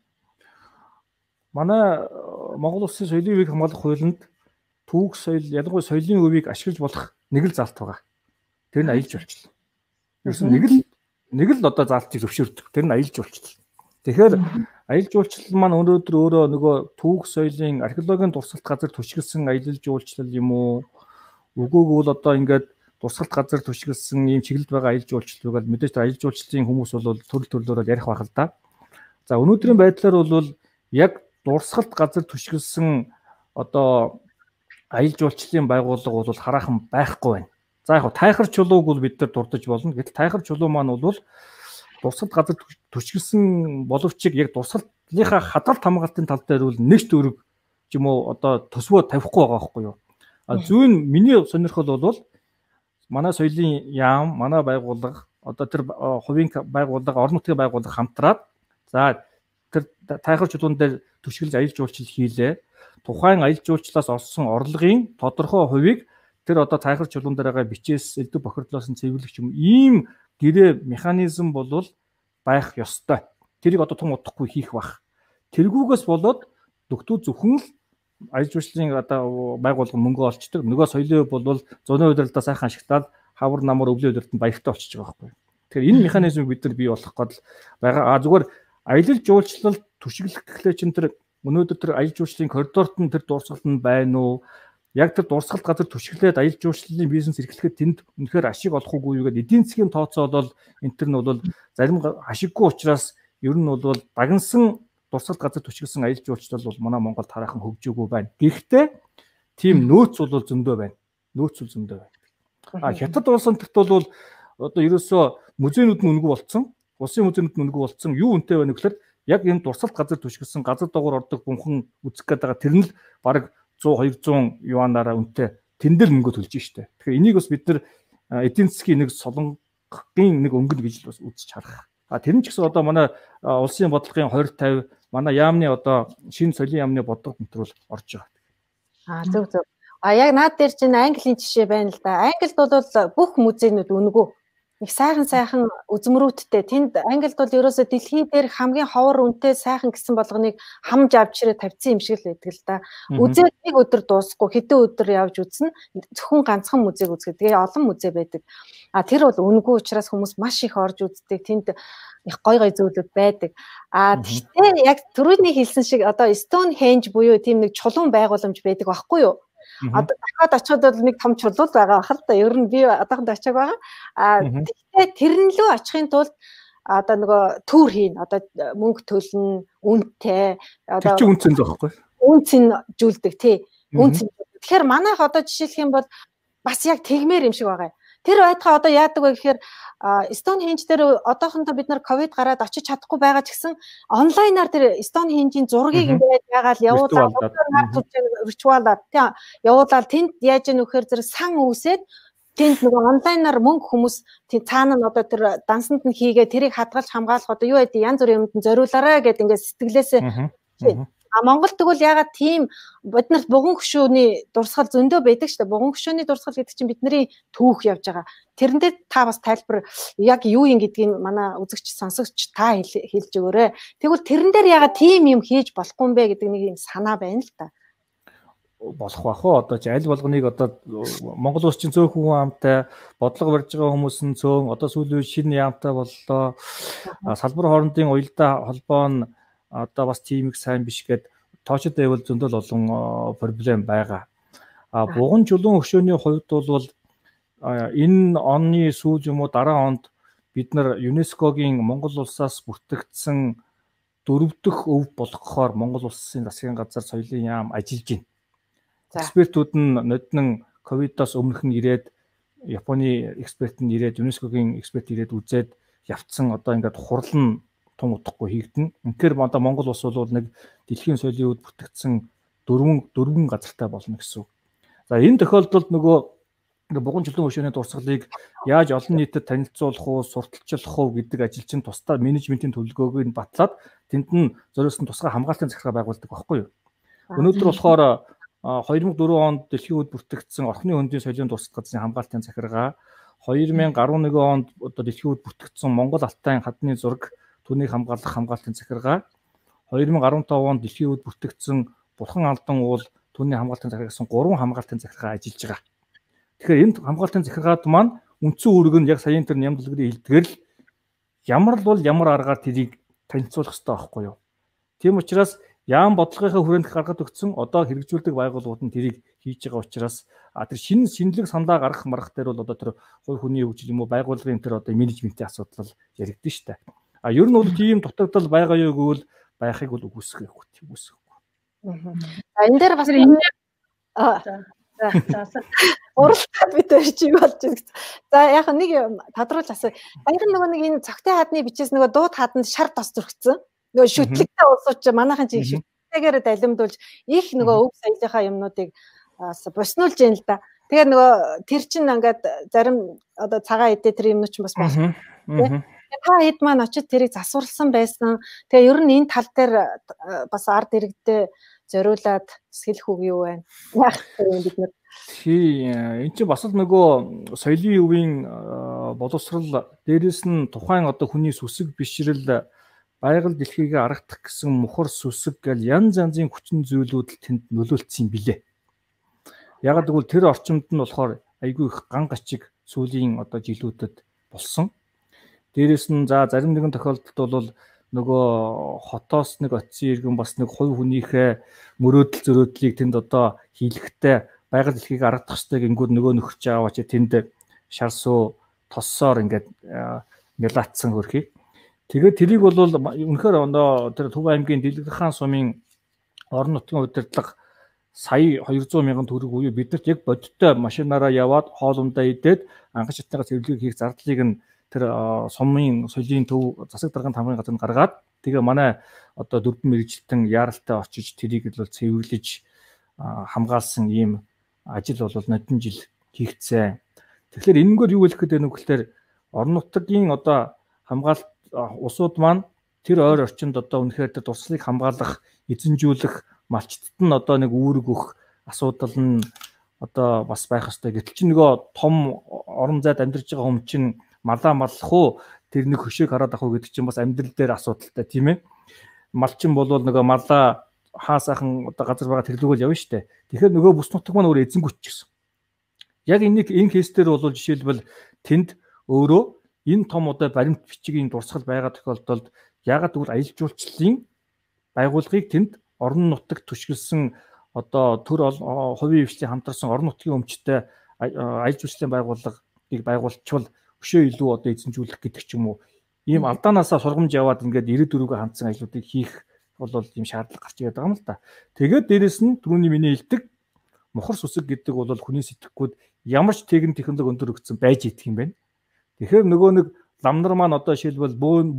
Манай Монгол Улсын соёлын өвийг хамгаалах хуулинд түүх соёл, ялангуяа соёлын өвийг ашиглаж болох нэг л залт байгаа. Тэр нь аялал жуулчлал. Ерөөсөн нэг л одоо залтыг зөвшөөрдөг. Тэр нь аялал жуулчлал. Тэгэхээр аялал жуулчлал маань өнөөдөр өөрөө нөгөө түүх соёлын археологийн дурсгалт газар түшиглсэн аялал жуулчлал юм уу? Үгүйг бол одоо ингээд дурсгалт газар түшиглсэн ийм чиглэлд байгаа аялал жуулчлалыг бол мэдээж аялал жуулчлалын хүмүүс бол төрөл төрлөөр ярих байх л да. За өнөөдрийн байдлаар бол яг дурсгалт газар түшиглсэн одоо аялал жуулчлалын байгууллага бол хараахан байхгүй байна. За яг тайхар чулууг бол бид нар дурдж болно. Гэтэл тайхар чулуу маань бол дурсгалт газар түшиглсэн боловч яг дурсгалынхаа хадгалт хамгаалтын тал дээр бол нэгт өрг юм уу одоо төсвөө тавихгүй байгаа байхгүй юу? Зүүн миний сонирхол бол манай соёлын яам, манай байгууллага одоо тэр хувийн байгууллага, орон нутгийн байгууллага хамтраад за тэр тайхар чулуун дээр түшиглэж аялал жуулчлал хийлээ. Тухайн аялал жуулчлалаас олсон орлогын тодорхой хувийг тэр одоо тайхар чулуун дээр байгаа бичээс элдв бохирдлоос нь цэвэрлэх юм ийм гэрээ механизм болвол байх ёстой. Тэрийг одоо тун удахгүй хийх бах. Тэргүүгээс болоод нөхдөө зөвхөн л аялал жуулчлалын одоо байгууллага мөнгө олчдөг. Нөгөө соёлын бол зуны удирдалтаа сайхан ашиглаад хавар намар өвлийн удирдалтанд баяртай болчихж байгаа байхгүй. Тэгэхээр энэ механизмыг бид нар бий болгох гээд байгаа. Зүгээр аялал жуулчлал түшиглэх гэхлээр чинь тэр өнөөдөр тэр аялал жуулчлалын коридорт нь тэр дурсгалт нь байна уу? Яг тэр дурсгалт газар түшиглээд аялал жуулчлалын бизнес эрхлэхэд тэнд үнэхээр ашиг олох уугүй юу гэдэг эдийн засгийн тооцоо бол энэ төр нь бол зарим ашиггүй учраас ер нь бол дагнсан дурсгалт газар түшиглсэн аялал жуулчлал бол манай Монголд хараахан хөгжөөгүй байна. Гэхдээ тийм нөөц бол зөндөө байна. Нөөц бол зөндөө байна. Хятад улс онтогт бол одоо ерөөсөө музейнүүд нь үнэгүй болцсон. Улсын музейнүүд нь үнэгүй болцсон. Юу үнэтэй байна гэхээр яг энэ дурсгалт газар түшиглсэн газар доогоор ордог бүнхэн үзэх гээд байгаа тэр нь л бараг 100-200 юанаараа үнэтэй тэн дээр мөнгө төлж штэ. Тэгэхээр энийг бас бид нар эдийн засгийн нэг солонгын нэг өнгө гэж бас үзэж харах. Тэр нь ч гэсэн одоо манай улсын бодлогын 20-50 манай яамны одоо шинэ соёлын яамны бодлого контрол орж байгаа. Зөв. Яг наад дээр чинь Английн жишээ байна л да. Англид бол бүх музейнүүд үнэгүй. Их сайхан үзмрүүдтэй. Тэнд Англид бол ерөөсө дэлхий дээр хамгийн ховор үнэтэй сайхан гэсэн болгоныг хамж авч ирээ тавьсан юм шиг л байдаг л да. Үзээд нэг өдөр дуусахгүй хэдэн өдөр явж үзнэ. Зөвхөн ганцхан музейг үзгээд. Тэгээ олон музей байдаг. Тэр бол үнэгүй учраас хүмүүс маш их орж үздэг. Тэнд их гой зүйлүүд байдаг. Гэхдээ яг түрүүний хэлсэн шиг одоо Stonehenge буюу тийм нэг чулуун байгууламж байдаг байхгүй юу? Одоо дахиад очиод бол нэг том чулуу байгаа бахал та. Ер нь би одоохонд очиаг байгаа. Гэхдээ тэрнлөө очихын тулд одоо нөгөө төр хийн. Одоо мөнгө төлнө, үнэтэй. Одоо тэр чинь үнцэн зөөхгүй. Үнцэн зүйлдэг тий. Үнцэн. Тэгэхээр манайх одоо жишээлх юм бол бас яг тэгмээр юм шиг байгаа. Тэр байтугай одоо яадаг вэ гэхээр Stonehenge дээр одоохондоо бид нар ковид гараад очиж чадахгүй байгаа ч гэсэн онлайнаар тэр Stonehenge-ийн зургийг ингээд яагаад явуулаад виртуалаар тийм явуулаад тэнд яаж нөхөр зэрэг сан үүсээд тэнд нөгөө онлайнаар мөнгө хүмүүс тийм цаана нь одоо тэр дансанд нь хийгээ тэрийг хадгалж хамгаалах одоо юу гэдэг янз бүрийн юмд зориулаарай гэдэг ингээд сэтгэлээсээ Монгол тэгвэл ягаад тийм биднэрт буган хөшөөний дурсгал зөндөө байдаг шүү дээ. Буган хөшөөний дурсгал гэдэг чинь бидний түүх явж байгаа. Тэрэндээ та бас тайлбар яг юу юм гэдгийг манай үзэгч сонсогч та хэлж өгөөрэй. Тэгвэл тэрэн дээр ягаад тийм юм хийж болохгүй юм бэ гэдэг нэг юм санаа байна л да. Болох бах уу одоо аль болгоныг одоо Монгол улс чинь цөөхөн хүн амтай бодлого барьж байгаа хүмүүс нь цөөн одоо сүүлийн шинэ яамтай боллоо. Салбар хоорондын уялдаа холбоо нь одоо бас тийм их сайн биш гэд тоочод байвал зөндөл олон проблем байгаа. Буган чулуун хөшөөний хувьд бол энэ оны сүүл юм уу дараа онд бид нар ЮНЕСКОгийн Монгол улсаас бүртгэгдсэн 4 дахь өв болгохоор Монгол улсын засгийн газар соёлын яам ажиллаж байна. Экспертүүд нь ноднон ковидоос өмнөх нь ирээд Японы эксперт нь ирээд ЮНЕСКОгийн эксперт ирээд үзээд явцсан одоо ингээд хурлан тун удахгүй хийгдэн. Үнэхээр одоо Монгол улс бол нэг дэлхийн соёлын өвд бүртгэгдсэн дөрвөн газартай болно гэсэн үг. За энэ тохиолдолд нөгөө буган чулуун хөшөөний дурсгалыг яаж олон нийтэд танилцуулах уу, сурталчлах уу гэдэг ажил чинь тусдаа менежментийн төлөвлөгөөг нь батлаад тэнд нь зориулсан тусгай хамгаалтын захиргаа байгуулдаг байхгүй юу. Өнөөдөр болохоор 2004 онд дэлхийн өвд бүртгэгдсэн орхны хөндийн соёлын дурсгал газрын хамгаалтын захиргаа, 2011 онд одоо дэлхийн өвд бүртгэгдсэн Монгол Алтай хадны зураг түүнийг хамгаалах хамгаалтын захиргаа, 2015 онд дэлхийн өвд бүртгэгдсэн Бурхан алдан уул түүний хамгаалтын захиргаа гэсэн 3 хамгаалтын захиргаа ажиллаж байгаа. Тэгэхээр энэ хамгаалтын захиргаад маань үндсэн үүрэг нь яг саяын тэр нямдлагын хэлдгээр л ямар л бол ямар аргаар тэрийг танилцуулах хэрэгтэй байхгүй юу. Тийм учраас яам бодлогынхаа хүрээнд гаргад өгсөн одоо хэрэгжүүлдэг байгууллагууд нь тэрийг хийж байгаа учраас тэр шинэлэг сандаа гаргах маргах дээр бол одоо тэр хувь хүний хөгжил юм уу байгууллагын тэр одоо менежментийн асуудал яригдэн штэ. Ер нь бол тийм дутагдал байгаа юу гэвэл байхыг бол үгүйсэх. Энэ дээр бас уралдаа бид чи юу болж байгаа. За яг нэг тодруулж асуу. Баян нөгөө нэг энэ цогтой хадны бичээс нөгөө дууд хаданд шар тос зүрхсэн. Нөгөө шүтлэгтэй улсууч манайхан чи шүтлэгээр далимдуулж их нөгөө өв соёлынхаа юмнуудыг боснуулж яана л да. Тэгэхээр нөгөө тэр чин ингээд зарим одоо цагаан эдээ тэр юмнууд ч бас болсон. Та хэд маань очиж тэрийг засварлсан байсан. Тэгээ ер нь энэ тал дээр бас ард иргэдээ зориулаад хэлэх үг юу вэ? Яг бид нар эн чинь бас л нөгөө соёлын өвийн боловсрал дээрээс нь тухайн одоо хүний сүсэг бишрэл байгаль дэлхийг аргадах гэсэн мухар сүсэг гэл янз янзын хүчин зүйлүүд л тэнд нөлөөлсөн билээ. Яг гэвэл тэр орчимд нь болохоор айгүй их ган гачиг сүүлийн одоо жилүүдэд болсон. Дээрээс нь за зарим нэгэн тохиолдолд бол нөгөө хотоос нэг оцсон иргэн бас нэг хувь хүнийхээ мөрөөдөл зөрөөдлийг тэнд одоо хийлэхтэй байгаль дэлхийг аргадах хэрэгтэй гингүүд нөгөө нөхөрч аваач тэнд шарсуу тоссоор ингээд мялаатсан хөрхий. Тэгээд тэрийг бол үнэхээр одоо тэр Төв аймгийн Дэлгэр хаан сумын орон нутгийн удирдлага сая 200 мянган төгрөг буюу биднэрт яг бодиттой машинаараа яваад хоолундаа идээд ангаж шатныгаа цэвэрлэгийг хийх зардлыг нь тэр сумын соёлын төв засаг даргын тамгын газар гаргаад тэгээ манай одоо дөрвөн мэргэжилтэн яаралтай очиж тэрийг л цэвэрлэж хамгаалсан ийм ажил бол нодон жил хийгдсэн. Тэгэхээр энэгээр юу хэлэх гээд байна вэ гэхээр орон нутгийн одоо хамгаалалт улсууд маань тэр ойр орчинд одоо үнэхээр тэр дурсгалыг хамгаалах, эзэмжүүлэх, малчтад нь одоо нэг үүрэг өгөх асуудал нь одоо бас байх ёстой. Гэтэл чи нөгөө том орон зайд амьдарч байгаа хүн чинь малаа маллах уу, тэр нэг хөшөөг хараад авах уу гэдэг чинь бас амьдрал дээр асуудалтай тийм ээ. Малчин бол нөгөө малаа хаасаахан одоо газар байгаа тэрлэгэл явна штэ. Тэгэхээр нөгөө бүс нутаг маань өөр эзэнгүүч гэсэн. Яг энэ кейсээр бол жишээлбэл тэнд өөрөө энэ том одоо баримт бичгийн дурсгал байгаа тохиолдолд ягаад гэвэл аялал жуулчлалын байгууллагыг тэнд орон нутагт түшгэлсэн одоо төр хувийн хвшлийн хамтарсан орон нутгийн өмчтэй аялал жуулчлалын байгууллагыг байгуулчвал өшөө илүү одоо эзэмжүүлэх гэдэг ч юм уу. Ийм алдаанаасаа сургамж яваад ингээд 94-г хандсан ажлуудыг хийх бол ийм шаардлага гарч ирээд байгаа юм л да. Тэгээд дээрэс нь түрүүний миний хэлдэг мухар сүсэг гэдэг бол хүний сэтгэхүйд ямар ч техник өндөр өгсөн байж идэх юм байна. Тэгэхээр нөгөө нэг ламнар маань одоо жишээлбэл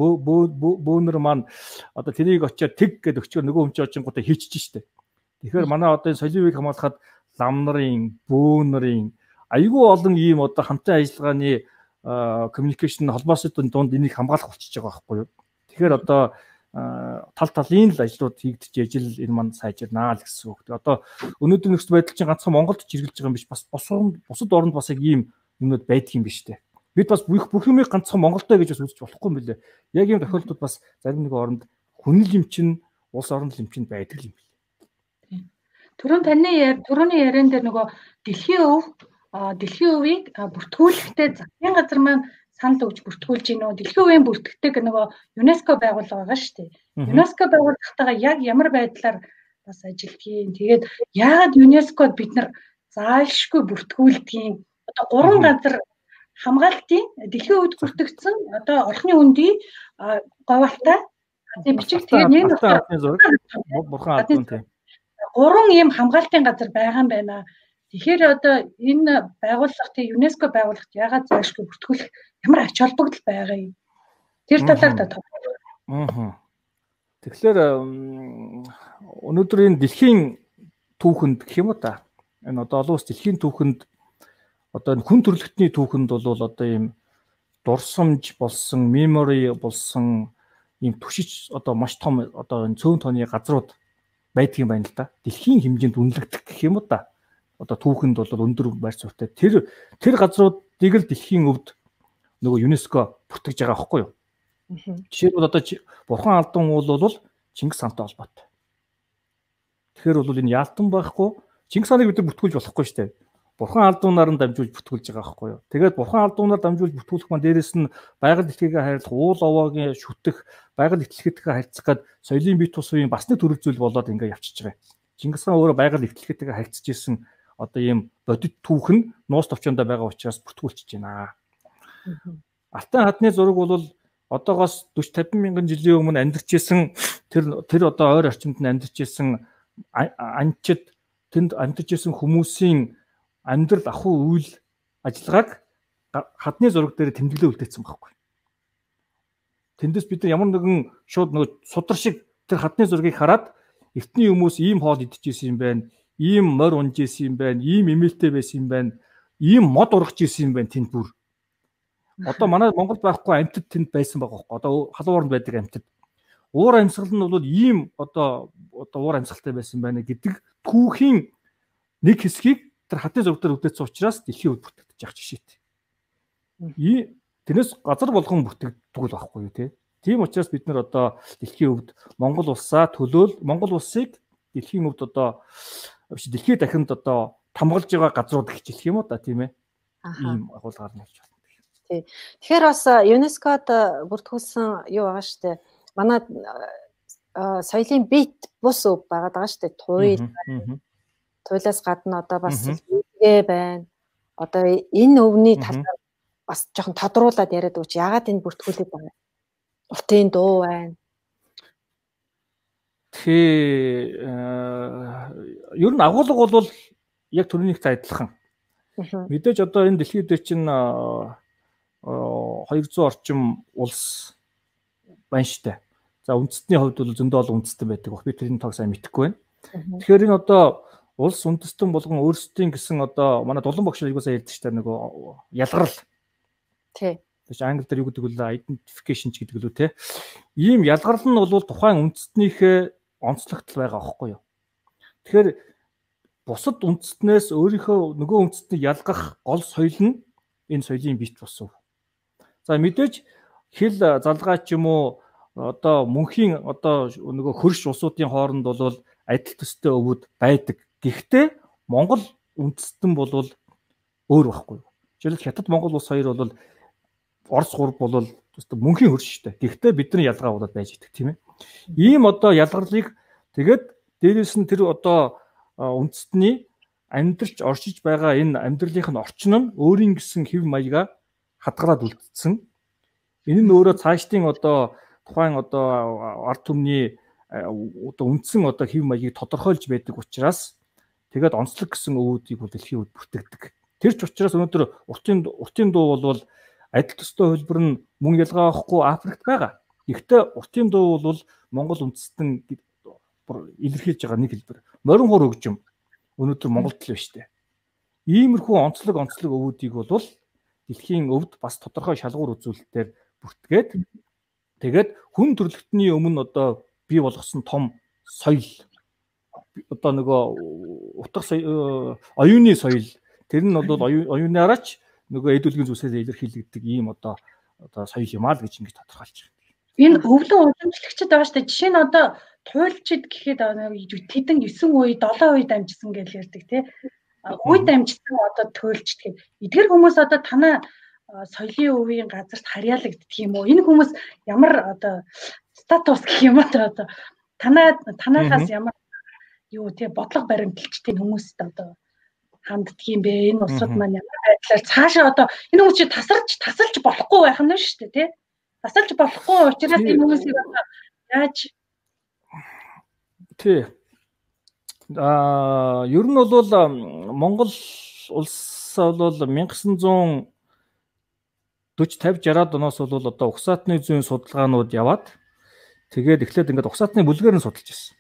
бөөнөр маань одоо тэрийг очиод тэг гэдэг өчгөр нөгөө өмч очингуудаа хийчихэж штэ. Тэгэхээр манай одоо энэ соёлын үеийг хамгаалахад ламнарын, бөөнөрийн айгүй олон ийм одоо хамтын ажиллагааны communication холбоосуудын дунд энийг хамгаалах болчихж байгаа байхгүй юу. Тэгэхээр одоо тал талын л ажлууд хийгдэж ижил энэ манд сайжирнаа л гэсэн үг. Одоо өнөөдрийн нөхцөл байдал чинь ганцхан Монголд чиргэлж байгаа юм биш. Бас бусад оронд бас яг ийм юмнууд байдаг юм биш үү. Бид бас бүх юмыг ганцхан Монголтой гэж бас үзэж болохгүй юм билээ. Яг ийм тохиолдлууд бас зарим нэг оронд хүнэл юм чинь улс орон юм чинь байдаг юм билээ. Түрүүний яриан дээр нөгөө дэлхийн өвийг бүртгүүлэхдээ засгийн газар маань санал өгч бүртгүүлж гинөө. Дэлхийн үеийн бүртгэдэг нөгөө ЮНЕСКО байгууллага байгаа шүү дээ. ЮНЕСКО байгууллагатайгаа яг ямар байдлаар бас ажилтгийг. Тэгээд яагаад ЮНЕСКОд бид нар заашгүй бүртгүүлдгийг одоо 3 газар хамгаалтын дэлхийн үед бүртгэгдсэн одоо орхны үндий говьалтай бичиг тэгээд нэг бурхан албан тийм 3 ийм хамгаалтын газар байгаа юм байна. Тэгэхээр одоо энэ байгууллага тийм ЮНЕСКО байгууллагт яагаад заашгүй бүртгүүлэх ямар ач холбогдол байгаа юм. Тэр талаар та тоогоо. Тэгэхээр өнөөдөр энэ дэлхийн түүхэнд гэх юм уу та. Энэ одоо олон улс дэлхийн түүхэнд одоо энэ хүн төрөлхтний түүхэнд бол одоо ийм дурсамж болсон, memory болсон ийм түшиж одоо маш том одоо энэ цөөн тооны газрууд байдаг юм байна л да. Дэлхийн хэмжээнд үнэлэгдэх гэх юм уу та. Одоо түүхэнд бол өндөр байр суурьтай. Тэр газруудыг л дэлхийн өвд нөгөө ЮНЕСКО бүртгэж байгаа байхгүй юу? Жишээлбэл одоо бурхан алдан уул бол Чингис хаантай холбоотой. Тэгэхээр бол энэ яалтан байхгүй Чингис хааныг бид бүртгүүлж болохгүй шүү дээ. Бурхан алдаанаар нь дамжуулж бүртгүүлж байгаа байхгүй юу? Тэгээд бурхан алдаанаар дамжуулж бүртгүүлэх маань дээрэс нь байгаль дэлхийгээ хайрлах, уул овоогийн шүтэх, байгаль эхлэхтэйгээ харьцах гээд соёлын бие тус үеийн бас нэг төрөл зүйл болоод ингээ явчихж байгаа. Чингис хаан өөрөө байгаль эхлэхтэйгээ харьцаж исэн одоо ийм бодит түүх нь нуус товчондоо байгаа учраас бүртгүүлчихэж байна. Алтай хадны зураг бол одоогоос 40-50 мянган жилийн өмнө амьдарч исэн тэр одоо ойр орчимд нь амьдарч исэн анчид тэнд амьдарч исэн хүмүүсийн амьдрал ахуй үйл ажиллагааг хадны зураг дээр тэмдэглээ үлдээсэн байхгүй. Тэндээс бид ямар нэгэн шууд нөгөө судар шиг тэр хадны зургийг хараад эртний хүмүүс ийм хоол идэж исэн юм байна, ийм морь унж исэн юм байна, ийм эмээлтэй байсан юм байна, ийм мод ургаж исэн юм байна тэнд бүр. Одоо манай Монгол байхгүй амьтад тэнд байсан байгаа байхгүй. Одоо халууранд байдаг амьтад. Уур амьсгал нь бол ийм одоо уур амьсгалтай байсан байна гэдэг түүхийн нэг хэсгийг тэр хадны зураг дээр үлдээсэн учраас дэлхийн өвд бүртгэж явах жишээтэй. Тэрнээс газар болгон бүртгэдэг л байхгүй юу те. Тийм учраас бид нар одоо дэлхийн өвд Монгол улсаа төлөөл Монгол улсыг дэлхийн өвд одоо дэлхийд дахинд одоо хамгаалж байгаа газрууд гэж хэлэх юм уу да тийм ээ. Ийм агуулгаар нь хэлж байна. Тий. Тэгэхээр бас ЮНЕСКОд бүртгүүлсэн юу байгаа шүү дээ. Манай соёлын бит бус өв байгаа шүү дээ. Туйлаас гадна одоо бас сэргээн байна. Одоо энэ өвний талаар бас жоохон тодруулаад яриад өгч яагаад энэ бүртгүүлээд байгаа юм. Утын дуу байна. Ер нь агуулга бол яг түрүүнийхтэй адилхан. Мэдээж одоо энэ дэлхийд дээр чинь 200 орчим улс байна штэ. За үндэстний хувьд бол зөндөө олон үндэстэн байдаг. Би тэрний тоог сайн мэдэхгүй байна. Тэгэхээр энэ одоо улс үндэстэн болгон өөрсдийн гэсэн одоо манай дулан багш аягүй сайн ярьдаг штэ нөгөө ялгарл. Тий. Тэгэж англи дээр юу гэдэг вэ? Identification ч гэдэг лүү те. Ийм ялгарл нь бол тухайн үндэстнийхээ онцлогдол байгаа аахгүй юу. Тэгэхээр бусад үндэстнээс өөрийнхөө нөгөө үндэстнийг ялгах гол соёл нь энэ соёлын бит болсон. За мэдээж хэл залгаа ч юм уу одоо мөнхийн одоо нөгөө хөрш улсуудын хооронд бол адил төстэй өвөд байдаг. Гэхдээ Монгол үндэстэн бол өөр байхгүй. Жишээлбэл Хятад Монгол улс хоёр бол Орос гурав бол мөнхийн хөрш шүү дээ. Гэхдээ бидний ялгаа болоод байж идэг тийм ээ. Ийм одоо ялгарлыг тэгээд дээрээс нь тэр одоо үндэстний амьдарч оршиж байгаа энэ амьдралынх нь орчин нь өөрийн гэсэн хэв маягаа хадгалаад үлдсэн. Энэ нь өөрөө цаашдын одоо тухайн одоо ард түмний одоо үндсэн одоо хэв маягийг тодорхойлж байдаг учраас тэгээд онцлог гэсэн өвүүдийг бол дэлхийн өвд бүртгэдэг. Тэр ч учраас өнөөдөр уртын дуу бол адил төстэй хөлбөр нь мөн ялгаа авахгүй Африкт байгаа. Гэхдээ уртын дуу бол Монгол үндэстэн илэрхийлж байгаа нэг хэлбэр. Морин хур өгжим өнөөдөр Монголд л байна шүү дээ. Иймэрхүү онцлог өвүүдийг бол дэлхийн өвд бас тодорхой шалгуур үзүүлэлтээр бүртгээд тэгээд хүн төрөлхтний өмнө одоо бий болгосон том соёл одоо нөгөө утга оюуны соёл тэр нь бол оюунаараач нөгөө эдүлгийн зүйлсээр илэрхийлэгддэг ийм одоо соёл юм аа л гэж ингэж тодорхойлж байгаа. Энэ өвлөн уламжлагчд байгаа шүү дээ. Жишээ нь одоо туйлчид гэхэд тэдэн 9 үе 7 үе дамжсан гэж ярьдаг тий. Үе дамжсан одоо туйлчд гэхэд эдгээр хүмүүс одоо танаа соёлын өвийн газарт харьяалагддаг юм уу? Энэ хүмүүс ямар одоо статус гэх юм одоо танаас ямар юу тий бодлого баримталчдын хүмүүст одоо ханддаг юм бэ? Энэ улсууд маань ямар байдлаар цаашаа одоо энэ хүмүүс чи тасалж болохгүй байх нь шүү дээ тий. Тасалж болохгүй учраас энэ хүмүүсийг яаж тий ер нь бол Монгол улс бол 1940 50 60-аад оноос бол одоо угсаатны зүйн судалгаанууд яваад тэгээд эхлээд ингээд угсаатны бүлгээр нь судалж ирсэн.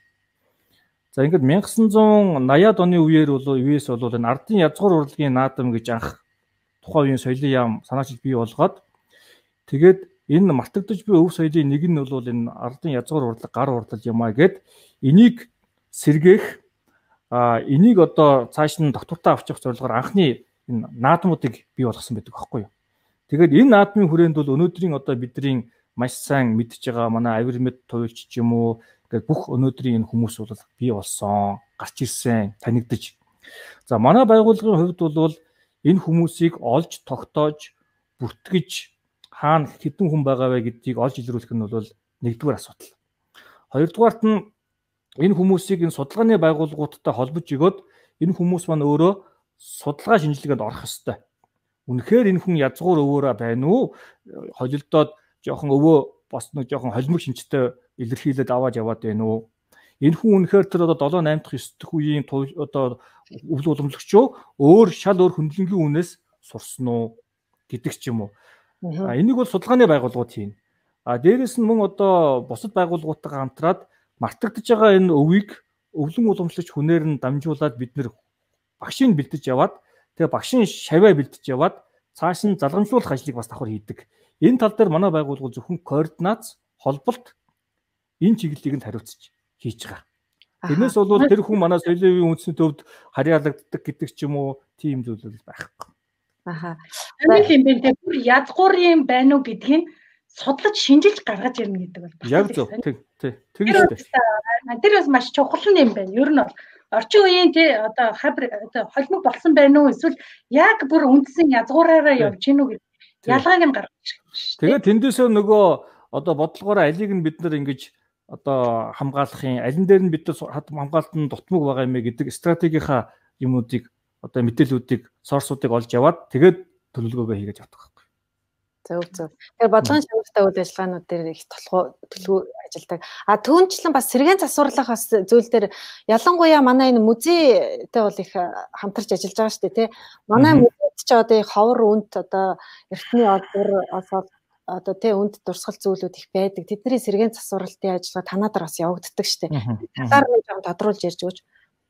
За ингээд 1980-аад оны үеэр бол үеэс бол энэ ардын язгуур урлагийн наадам гэж анх тухайн үеийн соёлын яам санаачилж бий болгоод тэгээд энэ мартагдаж буй өв соёлын нэг нь бол энэ ардын язгуур урлаг гар урлал юм аа гэд энийг сэргээх энийг одоо цааш нь доктортаа авчих зорилгоор анхны энэ наадмуудыг бий болгосон байдаг байхгүй юу. Тэгээд энэ наадмын хүрээнд бол өнөөдрийн одоо бидний маш сайн мэдж байгаа манай авир мэд туйлч ч юм уу ингээд бүх өнөөдрийн энэ хүмүүс бол бий болсон, гарч ирсэн, танигдж. За манай байгууллагын хувьд бол энэ хүмүүсийг олж тогтоож бүртгэж хаана хэдэн хүн байгаа вэ гэдгийг олж илрүүлэх нь бол нэгдүгээр асуудал. Хоёрдугаарт нь энэ хүмүүсийг энэ судалгааны байгууллагуудтай холбож өгөөд энэ хүмүүс маань өөрөө судалгаа шинжилгээнд орох ёстой. Үнэхээр энэ хүн язгуур өвөөрөө байна уу? Холилдоод жоохон өвөө бас нэг жоохон холимог шинжтэй илэрхийлээд аваад яваад байна уу? Энэ хүн үнэхээр тэр одоо 7 8 дахь 9 дахь үеийн одоо өвөл уламжлагч юу? Шал өөр хөндлөнгийн үнээс сурсан уу гэдэг ч юм уу. Энийг бол судалгааны байгууллагууд хийнэ. Дээрээс нь мөн одоо бусад байгууллагуудтайгаа хамтраад мартагдж байгаа энэ өвийг өвлөн уламжлагч хүнээр нь дамжуулаад бид нэр багшийг бэлдэж яваад тэгээ багшийн шавья бэлдэж яваад цааш нь залгамжлуулах ажлыг бас давхар хийдэг. Энэ тал дээр манай байгууллага зөвхөн координац, холболт энэ чиглэлийг нь хариуцж хийж байгаа. Тэрнээс бол тэр хүн манай соёлын өвийн үндэсний төвд харьяалагддаг гэдэг ч юм уу тийм зүйл байхгүй. Амил юм бэ те бүр язгуурын байна уу гэдгийг судлаж шинжилж гаргаж ирнэ гэдэг бол яг зөв тийм шүү дээ. Тэр бас маш чухал юм байна. Ер нь бол орчин үеийн тий одоо холимог болсон байна уу эсвэл яг бүр үндсэн язгуураараа явж гин үү гэдэг ялгааг нь гаргаж ирж. Тэгээд тэндээсөө нөгөө одоо бодлогоор алийг нь бид нар ингэж одоо хамгаалахын алин дээр нь бид нар хамгаалтанд дутмаг байгаа юм гэдэг стратегийнхаа юмнуудыг одоо мэдээллүүдийг сорсуудыг олж яваад тэгээд төлөвлөгөөгөө хийгээд явдаг байхгүй. Зөв. Тэгэхээр бодлогын шалгалттай үйл ажиллагаанууд дээр их төлөвлөгөө ажилладаг. Түүнчлэн бас сэргээн засварлах бас зүйл дээр ялангуяа манай энэ музейтэй бол их хамтарч ажиллаж байгаа шүү дээ, тий. Манай музейд ч одоо их ховор үнд одоо эртний одоо тий үнд дурсгалт зүйлүүд их байдаг. Тэдний сэргээн засварлалтын ажиллагаа танаадар бас явагддаг шүү дээ. Талаар нэг юм тодруулж ярьж өгөөч.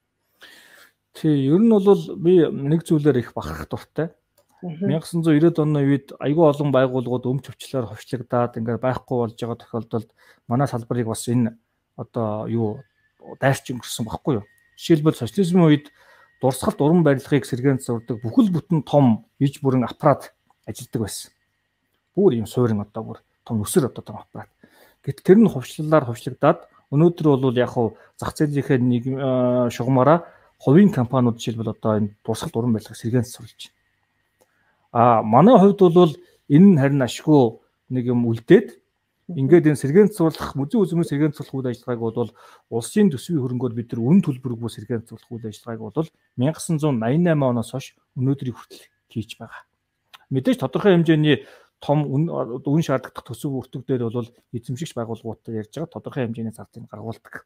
Тий, ер нь бол би нэг зүйлээр их бахарх дуртай. 1990-ад оны үед айгүй олон байгууллагууд өмч өвчлөөр ховчлагдаад ингээд байхгүй болж байгаа тохиолдолд манай салбарыг бас энэ одоо юу дайрч өнгөрсөн багхгүй юу. Жишээлбэл социализмын үед дурсгалт уран барилгыг сэргээн зурдаг бүхэл бүтэн том иж бүрэн аппарат ажилладаг байсан. Бүр юм суурин одоо бүр том өсөр одоо том аппарат. Гэтэл тэр нь ховчлагдаад өнөөдөр бол яг хав зах зээлийнхээ нэг шугамаараа хувийн компаниуд жишээлбэл одоо энэ дурсгалт уран барилгыг сэргээн зурж манай хувьд бол энэ нь харин ашгүй нэг юм үлдээд ингээд энэ сэргээн цуглах музей үзмийн сэргээн цуглах үйл ажиллагааг бол улсын төсвийн хөрөнгөөр бид нар үн төлбөргүй сэргээн цуглах үйл ажиллагааг бол 1988 оноос хойш өнөөдрийг хүртэл хийж байгаа. Мэдээж тодорхой хэмжээний том үн шаардлагатай төсөв өртөг дээр бол эзэмшигч байгууллагуудтай ярьж байгаа тодорхой хэмжээний зардыг гаргуулдаг.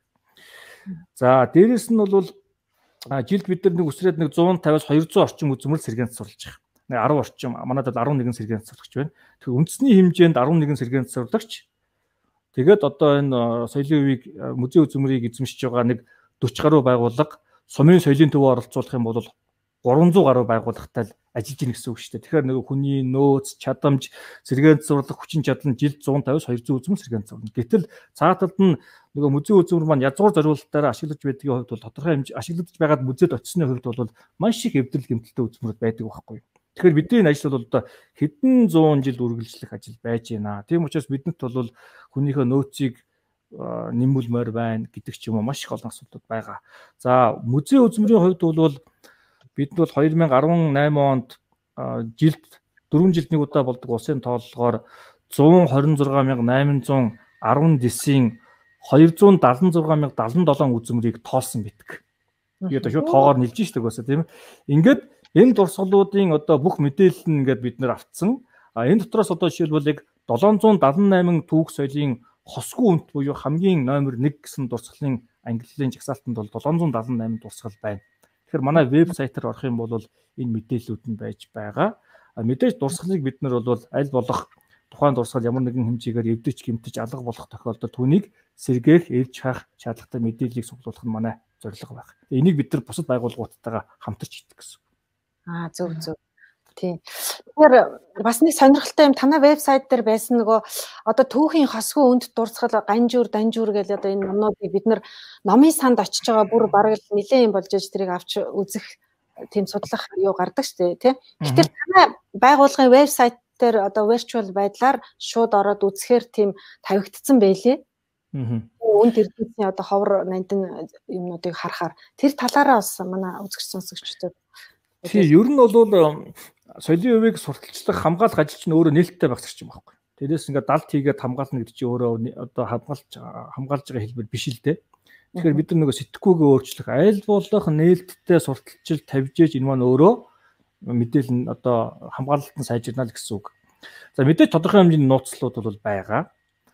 За дээрэс нь бол жилд бид нар нэг үсрээд нэг 150-аас 200 орчим үзмэл сэргээн цуглаж байгаа. 10 орчим манайд бол 11 сэргээн цуглагч байна. Тэгэхээр үндэсний хэмжээнд 11 сэргээн цуглагч. Тэгээд одоо энэ соёлын өвийг музей үзмэрийг эзэмшиж байгаа нэг 40 гаруй байгууллага сумын соёлын төвөө оролцуулах юм бол 300 гаруй байгууллагатай ажиллаж ийн гэсэн үг шүү дээ. Тэгэхээр нэг хүний нөөц, чадамж, сэргээн цуглах хүчин чадал нь жилд 150-аас 200 үзмэл сэргээн цуглана. Гэтэл цааталд нь нөгөө музей үзмэр маань язгуур зориулалтаараа ашиглаж байдгийн хувьд бол тодорхой хэмжээ ашиглаж байгаад музейд очсны хувьд бол маш их эвдэл гэмтэлтэй үзмэрүүд байдаг байхгүй юу. Тэгэхээр бидний ажил бол одоо хэдэн 100 жил үргэлжлэх ажил байж байна. Тийм учраас биднэрт бол хүнийхээ нөөцийг нэмүүлмээр байна гэдэг ч юм уу маш их олон асуудлууд байгаа. За музей үзмэрийн хувьд бол бид бол 2018 онд жилд 4 жилд нэг удаа болдог улсын тооллогоор 126,819-ийн 276,077 үзмрийг тоолсон битг. Би одоо шууд тоогоор нэлж штэ гөөсөө тийм. Ингээд энэ дурсгалуудын одоо бүх мэдээлэл нь ингээд бид нэр авцсан. Энэ дотроос одоо жишээлбэл яг 778 түүх соёлын хосгүй үнэт буюу хамгийн номер 1 гэсэн дурсгалын ангиллын жагсаалтанд бол 778 дурсгал байна. Тэгэхээр манай вебсайтаар орох юм бол энэ мэдээллүүд нь байж байгаа. Мэдээж дурсгалыг бид нар бол аль болох тухайн дурсгал ямар нэгэн хэмжээгээр эвдэж гэмтэж алга болох тохиолдолд түүнийг сэргээх, эрж хаах шаардлагатай мэдээллийг суглуулах нь манай зорилго байна. Энийг бид нар бусад байгууллагуудтайгаа хамтарч хийдэг гэсэн. Зөв. Тийм. Тэгэхээр бас нэг сонирхолтой юм танай вебсайт дээр байсан нөгөө одоо түүхийн хосгүй үнд дурсгал ганжуур данжуур гэж одоо энэ номнуудыг бид нар номын санд очиж байгаа бүр бараг нэлээд юм болж иж тэрийг авч үзэх тийм судлах юу гардаг шүү дээ тий. Тэгэхээр танай байгууллагын вебсайт дээр одоо virtual байдлаар шууд ороод үзэхээр тийм тавигдсан байлээ. Үнд эрдэнэсний одоо ховор нандин юмнуудыг харахаар тэр талаараа бас манай үзэгч сонсогчдод тий ер нь бол соёлын өвийг сурталчлах хамгаалах ажил чинь өөрөө нээлттэй байх хэрэгтэй юм байна. Тэрээс ингээд далд хийгээд хамгаална гэдэг чинь өөрөө одоо хамгаалж байгаа хэлбэр биш л дээ. Тэгэхээр бид нар нөгөө сэтгэхүйгээ өөрчлөх аль болох нээлттэй сурталчил тавьж ээж энэ маань өөрөө мэдээлэл нь одоо хамгаалалтын сайжирнаа л гэсэн үг. За мэдээж тодорхой хэмжээний нууцлууд бол байгаа.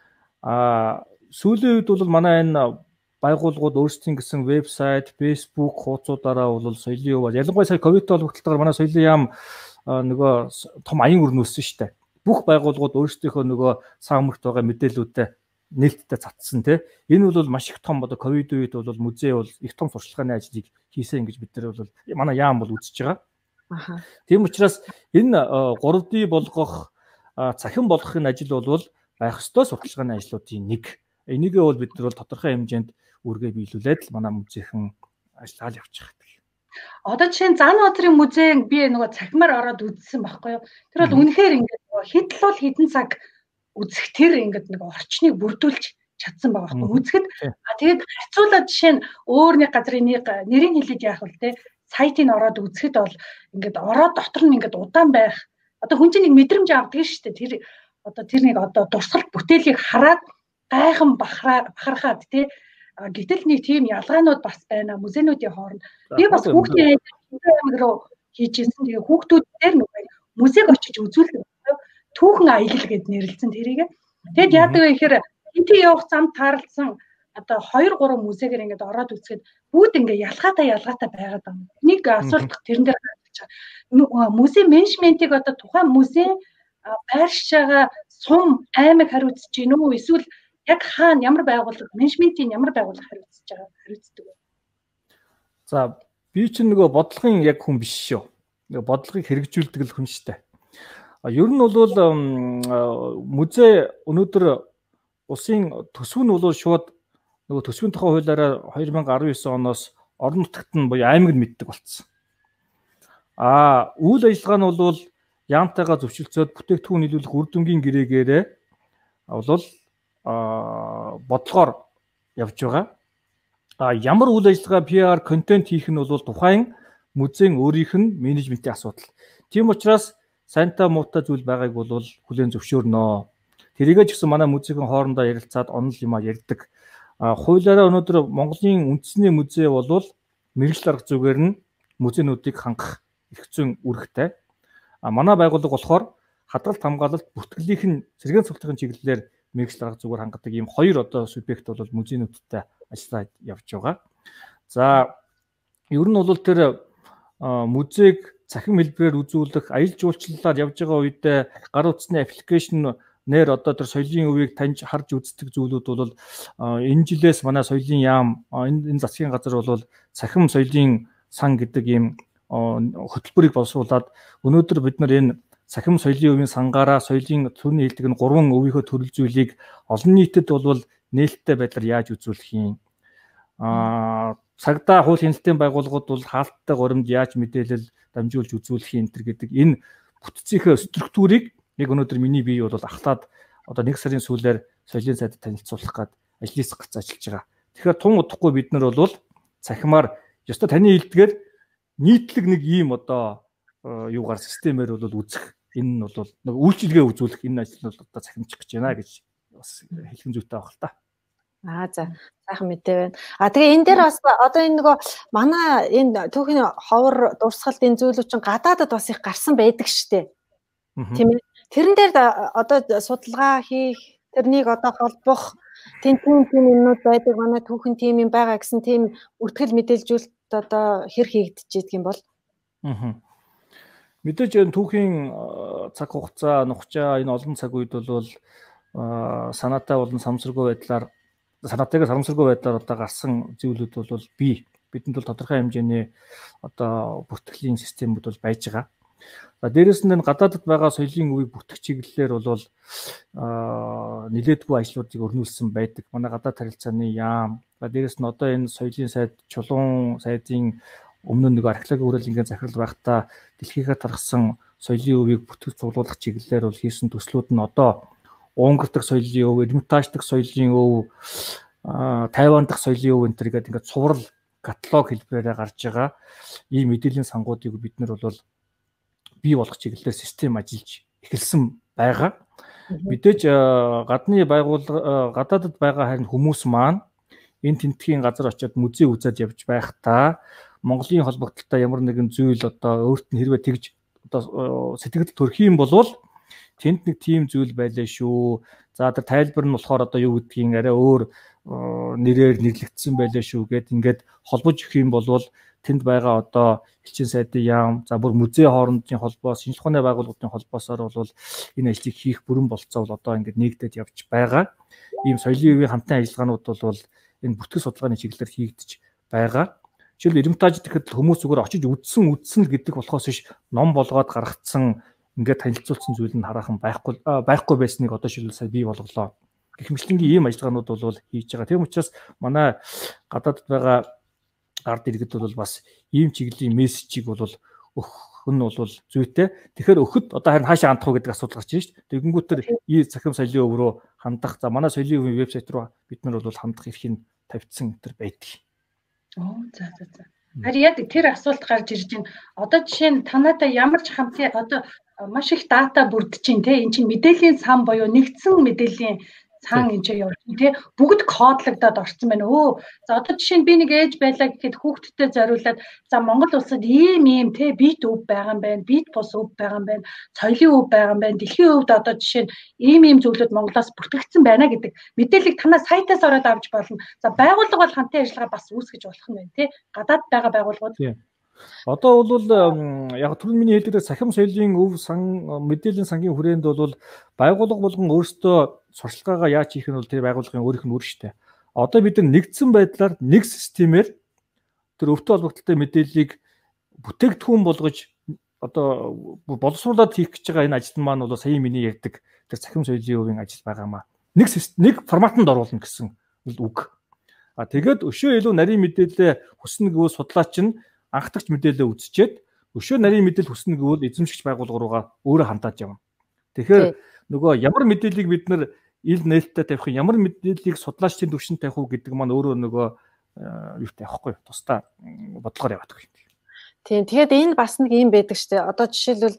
Сүүлийн үед бол манай энэ байгууллагууд өөрсдийн гэсэн вебсайт, Facebook хуудасуудаараа бол соёлын өв ялангуяа сая ковидтэй холбогдлолтоор манай соёлын яам нөгөө том аян өрнөсөн шүү дээ. Бүх байгууллагууд өөрсдийнхөө нөгөө саамрагт байгаа мэдээллүүдээ нээлттэй цацсан тий. Энэ бол маш их том одоо ковид үед бол музей бол их том сурчлагын ажлыг хийсэн гэж бид нар бол манай яам бол үзэж байгаа. Тийм учраас энэ 3D болгох, цахим болгохын ажил бол байх ёстой сурчлагын ажлуудын нэг. Энийгээ бол бид нар бол тодорхой хэмжээнд үргээ биелүүлээд л манай музейхэн ажиллаад явж байгаа. Одоо жишээ нь Заанбаатарын музейг би нөгөө цахимаар ороод үзсэн байхгүй юу. Тэр бол үнэхээр ингээд хэдл хэдэн цаг үзэх тэр ингээд нэг орчныг бүрдүүлж чадсан байгаа байхгүй. Үзэхэд тэгээд харьцуулаад жишээ нь өөр нэг газрын нэрийг хэлээд яах вэ те. Сайтыг ороод үзэхэд бол ингээд ороод дотор нь ингээд удаан байх. Одоо хүн чинь нэг мэдрэмж авдаг шүү дээ. Тэр нэг одоо дурсгалт бүтээлийг хараад гайхан бахархаад те. Гэтэл нэг тийм ялгаанууд бас байна музейнуудын хооронд. Би бас хүүхдийн аймаг руу хийжсэн. Тэгээ хүүхдүүд дээр нөгөө музейг очиж үзүүлдэг. Түүхэн аялал гэд нэрлэлсэн тэрийг. Тэгэд яадаг вэ гэхээр энтэй явах замд таарлсан одоо 2 3 музейгээр ингээд ороод үзэхэд бүгд ингээд ялгаатай байгаад байна. Нэг асуулт тэрэн дээр гарч байгаа. Музей менежментийг одоо тухайн музей байршиж байгаа сум аймаг хариуцж гин үү эсвэл яг хаана ямар байгууллага менежментийн ямар байгууллага хариуцдаг вэ? За би чинь нөгөө бодлогын яг хүн биш шүү. Нөгөө бодлогыг хэрэгжүүлдэг л хүн шүү дээ. Ер нь бол музей өнөөдөр улсын төсөв нь бол шууд нөгөө төсвийн тухай хуулиараа 2019 оноос орон нутагт нь буюу аймагт мэддэг болсон. Үйл ажиллагаа нь бол яамтайгаа зөвшөлдсөд бүтээгдэхүүн нийлүүлэх үр дүнгийн гэрээгээрээ бол бодлогоор явж байгаа. Ямар үйл ажиллагаа PR контент хийх нь бол тухайн музейн өөрийнх нь менежментийн асуудал. Тийм учраас сайнтай муутай зүйл байгааг бол хүлээн зөвшөөрнө. Тэрийгээ ч гэсэн манай музейн хоорондоо ярилцаад онол юм ярьдаг. Хуулиараа өнөөдөр Монголын үндэсний музей бол мэргэжил арга зүгээр нь музейнуудыг хангах эрх зүйн үүрэгтэй. Манай байгууллага болохоор хадгалт хамгаалалт бүртгэлийнх нь сэргээн цуглахын чиглэлээр мэргэжил арга зүгээр хангадаг ийм хоёр одоо субъект бол музейнуудтай ажиллаад явж байгаа. За ер нь бол тэр музейг цахим хэлбэрээр үзүүлэх, аялал жуулчлалаар явж байгаа үедээ гар утасны аппликейшн нэр одоо тэр соёлын өвийг таньж харж үздэг зүйлүүд бол энэ жилээс манай соёлын яам энэ засгийн газар бол цахим соёлын сан гэдэг ийм хөтөлбөрийг боловсруулад өнөөдөр бид нар энэ цахим соёлын өвийн сангаараа соёлын түрүүний хэлдэг нь 3 өвийнхөө төрөл зүйлийг олон нийтэд бол нээлттэй байдлаар яаж үзүүлэх юм. Цагдаа хууль хяналтын байгууллагууд бол хаалттай горимд яаж мэдээлэл дамжуулж үзүүлэх юм гэдэг энэ бүтцийнхээ структурыг яг өнөөдөр миний бие бол ахлаад одоо 1 сарын сүүлээр соёлын сайдад танилцуулах гээд ажлаас гарч ажиллаж байгаа. Тэгэхээр тун удахгүй бид нар бол цахимаар ёстой таны хэлдгээр нийтлэг нэг ийм одоо юугаар системээр бол үзэх энэ нь бол нэг үйлчилгээ үзүүлэх энэ ажил нь бол одоо цахимчих гэж байна гэж бас хэлхэн зүйтэй байх л та. За сайхан мэдээ байна. Тэгээ энэ дээр бас одоо энэ нөгөө манай энэ түүхийн ховор дурсгалт энэ зүйлүүд чинь гадаадад бас их гарсан байдаг штэ. Тийм ээ. Тэрэн дээр одоо судалгаа хийх, тэрнийг одоо холбох тийм юмнууд байдаг. Манай түүхэн тим юм байгаа гэсэн тийм үртгэл мэдээлжүүлэлт одоо хэр хийгдэж идэх юм бол. Мэдээж энэ түүхийн цаг хугацаа нухчаа энэ олон цаг үед бол санаатай болон самсаргүй байдлаар санаатайгаар харамсалгүй байдлаар одоо гарсан зүйлүүд бол бидэнд бол тодорхой хэмжээний одоо бүртгэлийн системүүд бол байж байгаа. За дээрэс нь гадаадд байгаа соёлын өвийг бүртгэх чиглэлээр бол нэлээдгүй ажлуудыг өрнүүлсэн байдаг. Манай гадаад харилцааны яам. За дээрэс нь одоо энэ соёлын сайд чулуун сайдын өмнө нэг археологийн хүрээлэнгийн захирал байхдаа дэлхийгээ тархсан соёлын өвийг бүтгэж цуглуулах чиглэлээр бол хийсэн төслүүд нь одоо Унгар дахь соёлын өв, Эрмитаж дахь соёлын өв, Тайван дахь соёлын өв энэ төр гэдэг ингээд цуврал каталог хэлбэрээр гарч байгаа. Ийм мэдээллийн сангуудыг бид нар бол бий болгох чиглэлээр систем ажиллаж эхэлсэн байгаа. Мэдээж гадны байгууллага гадаадд байгаа харин хүмүүс маань энэ тентхийн газар очиод музей үзээд явж байхдаа Монголын холбогдлолтой ямар нэгэн зүйл одоо өөрт нь хэрвээ тэгж одоо сэтгэл төрөх юм бол тэнд нэг тийм зүйл байлаа шүү. За тэр тайлбар нь болохоор одоо юу гэдгийг арай өөр нэрээр нэрлэгдсэн байлаа шүү гэд ингээд холбож өгөх юм бол тэнд байгаа одоо элчин сайдын яам, за бүр музей хоорондын холбоос, шинжлэх ухааны байгууллагын холбоосоор бол энэ ажлыг хийх бүрэн болцоо бол одоо ингээд нэгдээд явж байгаа. Ийм соёлын өвийн хамтын ажиллагаанууд бол энэ бүтгэх судалгааны чиглэлээр хийгдэж байгаа. Жишээл Эрмитаж гэхэд хүмүүс зүгээр очиж үдсэн л гэдэг болохоос биш ном болгоод гаргацсан ингээд танилцуулсан зүйл нь хараахан байхгүй байсныг одоо шилбэл сая бий болголоо. Гэх мэтлэнгийн ийм ажиллагаанууд бол хийж байгаа. Тийм учраас манай гадаадд байгаа ард иргэд бол бас ийм чиглэлийн мессежийг бол өгөх нь бол зүйтэй. Тэгэхээр өгөхөд одоо харин хаашаа хандах вэ гэдэг асуудал гарч ирж байна шүү дээ. Тэгэнгүүтэр захим соёлын өв рүү хандах. За манай соёлын өвийн вебсайт руу бид нар бол хандах эрхийг тавьчихсан энэ байдаг. За. Харин яг тэр асуулт гарч ирж байна. Одоо жишээ нь танаатай ямар ч хамтын одоо маш их дата бүрдэж чинь те эн чинь мэдээллийн сан буюу нэгдсэн мэдээллийн сан энэ чинь явж те бүгд кодлогдоод орсон байна. За одоо жишээ нь би нэг ээж байлаа гэхэд хүүхдтэй зориулаад за Монгол улсад ийм те бит өв байгаа юм байна, бит бус өв байгаа юм байна, соёлын өв байгаа юм байна, дэлхийн өвд одоо жишээ нь ийм зүйлүүд Монголоос бүртгэгдсэн байна гэдэг мэдээллийг танаа сайтаас ороод авч болно. За байгууллага бол хамтын ажиллагаа бас үүсгэж болох нь байна те гадаад байгаа байгууллагууд. Одоо бол яг түрүүн миний хэлдэг сахим соёлын өв сан мэдээллийн сангийн хүрээнд бол байгууллага болгон өөрсдөө сурчлагаагаа яаж хийх нь бол тэр байгууллагын өөрийнх нь үр штэ. Одоо бид нар нэгдсэн байдлаар нэг системээр тэр өвтө холбогдлолтой мэдээллийг бүтээгдэхүүн болгож одоо боловсруулаад хийх гэж байгаа энэ ажил маань бол сая миний ярьдаг тэр сахим соёлын өвийн ажил байгаамаа. Нэг форматанд оруулна гэсэн үг. Тэгээд өшөө илүү нарийн мэдээлэл хүснэ гэвэл судлаач нь анхдагч мэдээлэл үзчихэд өшөө нарийн мэдээлэл хүснэ гэвэл эзэмшигч байгууллага руугаа өөрөө хандаад явна. Тэгэхээр нөгөө ямар мэдээллийг бид нар ил нээлттэй тавих юм, ямар мэдээллийг судлаачдын түвшинд тавих уу гэдэг маань өөрөө нөгөө юутай авахгүй тусдаа бодлогоор яваад байгаа юм. Тийм. Тэгээд энэ бас нэг юм байдаг штэ. Одоо жишээлбэл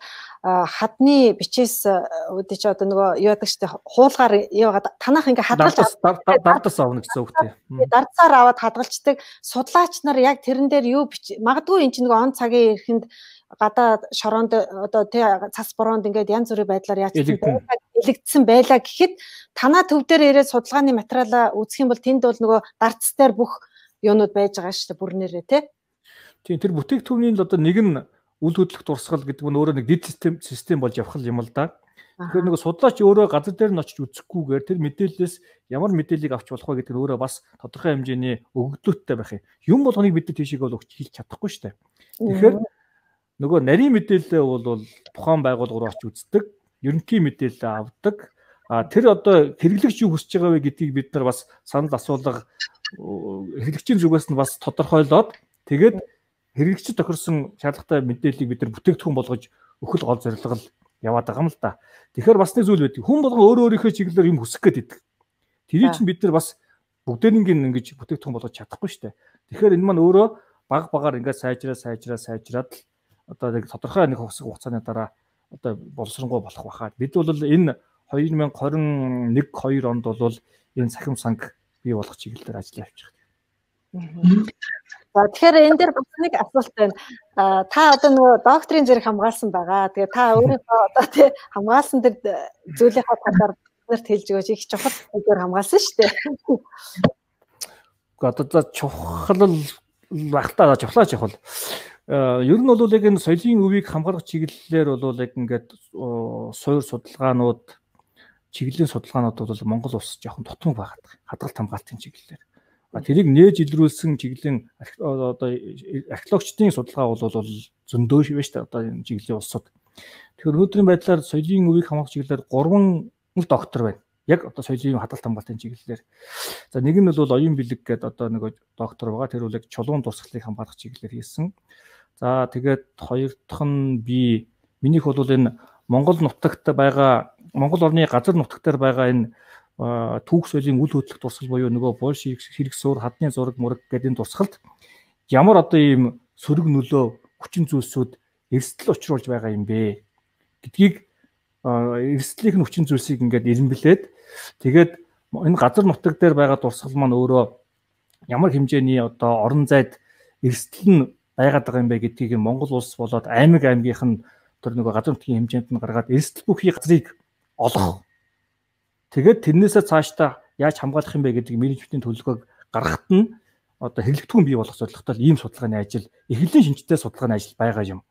хадны бичээс үүдээ чи одоо нөгөө юу яадаг штэ хуулгаар яваад танах ингээ хадгалж дардас авна гэсэн үг тийм. Дардсаар аваад хадгалцдаг судлаач нар яг тэрэн дээр юу магадгүй эн чинь нөгөө он цагийн эрэхэнд гадаа шороонд одоо тий цас бороонд ингээд янз бүрийн байдлаар ялэгдсэн байлаа гэхэд танаа төв дээр ирээд судалгааны материалаа үзэх юм бол тэнд бол нөгөө дардс дээр бүх юунууд байж байгаа штэ бүрнээрээ тий. Тийм тэр бүтээгдэхүүний л одоо нэг нь үл хөдлөх дурсгал гэдэг нь өөрөө нэг дид систем болж явах юм л да. Тэгэхээр нэг судлаач өөрөө газар дээр нь очиж үзэхгүйгээр тэр мэдээллээс ямар мэдээллийг авч болох вэ гэдэг нь өөрөө бас тодорхой хэмжээний өгөгдлөлттэй байх юм. Юм болгоныг бид тийшээ бол хийж чадахгүй шүү дээ. Тэгэхээр нөгөө нарийн мэдээлэл бол тухайн байгууллага руу очиж үздэг, ерөнхий мэдээлэл авдаг. Тэр одоо хэрэглэгч юу хүсэж байгаа вэ гэдгийг бид нар бас санал асуулга хэрэглэгчийн зүгээс нь бас тодорхойлоод тэгээд хэрэглэгчид тохирсон шаардлагатай мэдээллийг бид нар бүтээгдэхүүн болгож өгөх гол зорилго яваад байгаа юм л да. Тэгэхээр бас нэг зүйл байдаг. Хүн болгон өөрийнхөө чиглэлээр юм хүсэх гээд идэг. Тэрийг чинь бид нар бас бүгдээрийг ингэж бүтээгдэхүүн болгож чадахгүй шүү дээ. Тэгэхээр энэ маань өөрөө баг багаар ингээд сайжраад одоо нэг тодорхой нэг хугацааны дараа одоо боловсронгуй болох байхаа. Бид бол энэ 2021-2 онд бол энэ сахим санг бий болох чиглэлээр ажиллаж явж байгаа. За тэгэхээр энэ дээр бас нэг асуулт байна. Та одоо нөгөө докторийн зэрэг хамгаалсан байгаа. Тэгээ та өөрийнхөө одоо тий хамгаалсан тэр зүйлийнхаа талаар биднэрт хэлж өгөөч. Их чухал зүйлээр хамгаалсан шүү дээ. Одоо за чухал багтаа чухал. Ер нь бол яг энэ соёлын өвийг хамгаалах чиглэлээр бол яг ингээд суур судалгаанууд, чиглэлийн судалгаанууд бол Монгол улс жоохон дутмаг байгаа. Хадгалт хамгаалтын чиглэлээр. Тэрийг нээж илрүүлсэн чиглэлийн одоо археологчдын судалгаа бол зөндөө шүү дээ одоо энэ чиглэлийн улсууд. Тэгэхээр өнөөдрийн байдлаар соёлын өвийг хамгаалах чиглэлээр 3 доктор байна. Яг одоо соёлын хадгалт хамгаалтын чиглэлээр. За нэг нь бол оюун бэлэг гэдэг одоо нэг доктор байгаа. Тэр бол яг чулуун дурсгалыг хамгаалах чиглэлээр хийсэн. За тэгээд хоёр дахь нь би минийх бол энэ Монгол нутагт байгаа Монгол орны газар нутагтаар байгаа энэ түүх соёлын үл хөдлөх дурсгал буюу нөгөө булш хэрэг суур хадны зураг мураг гэдэг энэ дурсгалд ямар одоо ийм сөрөг нөлөө хүчин зүйлсүүд эрсдэл учруулж байгаа юм бэ гэдгийг эрсдлийнх нь хүчин зүйлсийг ингээд ирэмблээд тэгээд энэ газар нутаг дээр байгаа дурсгал маань өөрөө ямар хэмжээний одоо орон зайд эрсдэл нь байгаад байгаа юм бэ гэдгийг Монгол улс болоод аймагийнх нь тэр нөгөө газар нутгийн хэмжээнд нь гаргаад эрсдэл бүхий газрыг олох. Тэгээд тэрнээсээ цаашдаа яаж хамгаалах юм бэ гэдэг менежментийн төлөвлөгөөг гаргахад нь одоо хэрэглэгдэхүүн бий болох зорилготой ийм судалгааны ажил, эхлэлийн шинжтэй судалгааны ажил байгаа юм.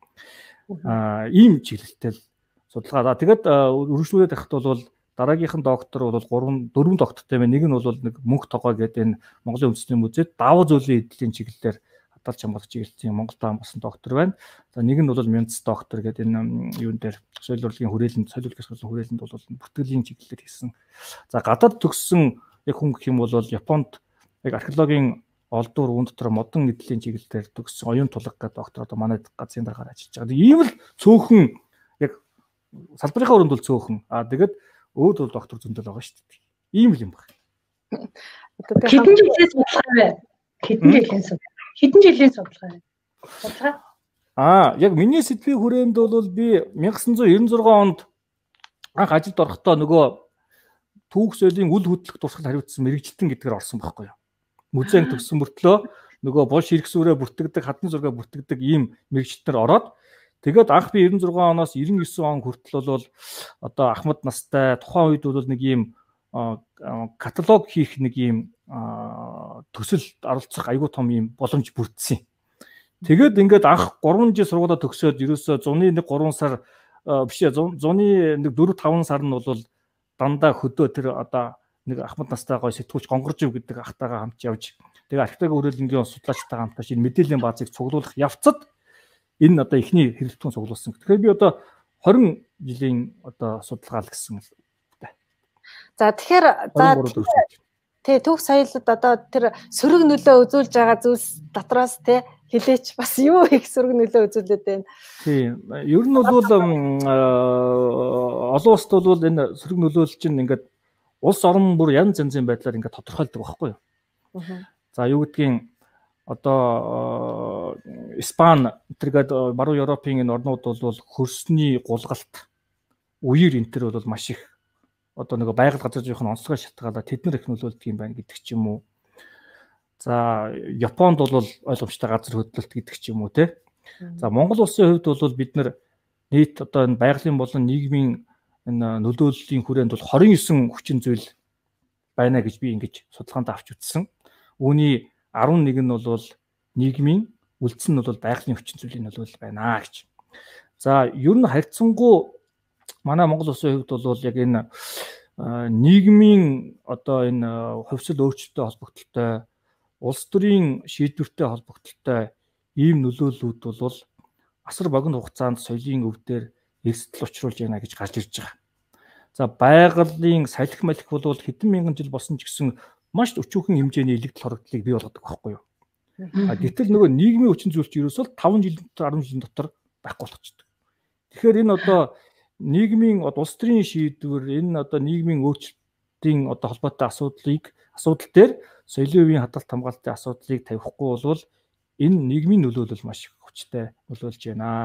Ийм чиглэлтэй судалгаа. Тэгээд үргэлжлүүлээд байхад бол дараагийнх нь доктор бол 4 доктортой байна. Нэг нь бол нэг мөнх тогоо гэдэг энэ Монголын үндэсний музейд даваа зүйлийн эдлийн чиглэлээр хадгалж хамгаалах чиглэлийн Монголд амбасан доктор байна. За нэг нь бол Мянц доктор гэдэг энэ юун дээр соёл урлагийн хүрээлэнд, соёл урлагийн хүрээлэнд бол бүртгэлийн чиглэлээр хийсэн. За гадаад төгссөн яг хүн гэх юм бол Японд яг археологийн олдуур үн дотор модон эдлийн чиглэлээр төгссөн оюун тулга гэдэг доктор одоо манай газрын дараагаар ажиллаж байгаа. Ийм л цөөхөн яг салбарынхаа өрөөнд бол цөөхөн. Тэгээд өөд бол доктор зөндөл байгаа шүү дээ. Ийм л юм байна. Хэдэн жилийн судалгаа вэ? Хэдэн жилийн судалгаа вэ? Яг миний сэдвийн хүрээнд бол би 1996 онд анх ажилд орохдоо нөгөө түүх соёлын үл хөдлөх дурсгал хариуцсан мэргэжлийн гэдгээр орсон байхгүй юу. Музейн төгссөн мөртлөө нөгөө булш хэрэг сүрээ бүртгэдэг, хадны зургаа бүртгэдэг ийм мэргэжлэлээр ороод тэгээд анх би 96 оноос 99 он хүртэл бол одоо Ахмад настай тухайн үед бол нэг ийм каталог хийх нэг ийм төсөл оролцох айгүй том ийм боломж бүрдсэн. Тэгээд ингээд анх 3 жил сургуулаа төгсөөд ерөөсөө зуны 1-3 сар зуны 4-5 сар нь бол дандаа хөдөө тэр одоо нэг Ахмад настай гой сэтгүүлч гонгоржив гэдэг ахтайгаа хамт явж тэгээ археологийн хүрээлэнгийн судлаачтайгаа хамтарч энэ мэдээллийн баазыг цуглуулах явцад энэ одоо ихний хэрэгтэн цуглуулсан. Тэгэхээр би одоо 20 жилийн одоо судалгаал гэсэн л дээ. За тэгэхээр түүх соёлд одоо тэр сөрөг нөлөө үзүүлж байгаа зүйлс дотроос хэлээч бас юу их сөрөг нөлөө үзүүлээд байна. Тийм. Ер нь бол олон улсад бол энэ сөрөг нөлөөлөл чинь ингээд улс орн бүр янз янзын байдлаар ингээд тодорхойлдог байхгүй юу? За юу гэдгийг одоо Испани тэргээд баруун Европын энэ орнууд бол хөрсний гулгалт үеэр энэ төр бол маш их одоо нэг байгаль газар жоохон онцлогоо шатгаалаа тэд нар их нөлөөлдөг юм байна гэдэг ч юм уу. За Японд бол ойлгомжтой газар хөдлөлт гэдэг ч юм уу те. За Монгол улсын хувьд бол бид нар нийт одоо энэ байгалийн болон нийгмийн энэ нөлөөллийн хүрээнд бол 29 хүчин зүйл байна гэж би ингэж судалгаанд авч үзсэн. Үүний 11 нь бол нийгмийн, үлдсэн нь бол байгалийн хүчин зүйлийн нөлөөлөл байна гэж. За ер нь харьцангуй манай Монгол улсын хувьд бол яг энэ нийгмийн одоо энэ хувьсэл өөрчлөлттэй холбогдлолтой, улс төрийн шийдвэртэй холбогдлолтой ийм нөлөөллүүд бол асар богино хугацаанд соёлын өвдөр эрсдэл учруулж байна гэж гарч ирж байгаа. За байгалийн салхи малхи бол хэдэн мянган жил болсон ч гэсэн маш өчүүхэн хэмжээний илэгдэл хоригдлыг бий болгодог байхгүй юу? Гэтэл нөгөө нийгмийн хүчин зүйлч ерөөсөө 5 жил дотор 10 жилийн дотор байхгүй болчихдог. Тэгэхээр энэ одоо нийгмийн улс төрийн шийдвэр энэ одоо нийгмийн өөрчлөлтийн одоо холбоотой асуудал дээр соёлын өвийн хадгалт хамгаалтын асуудлыг тавихгүй бол энэ нийгмийн нөлөөлөл маш хүчтэй нөлөөлж байна.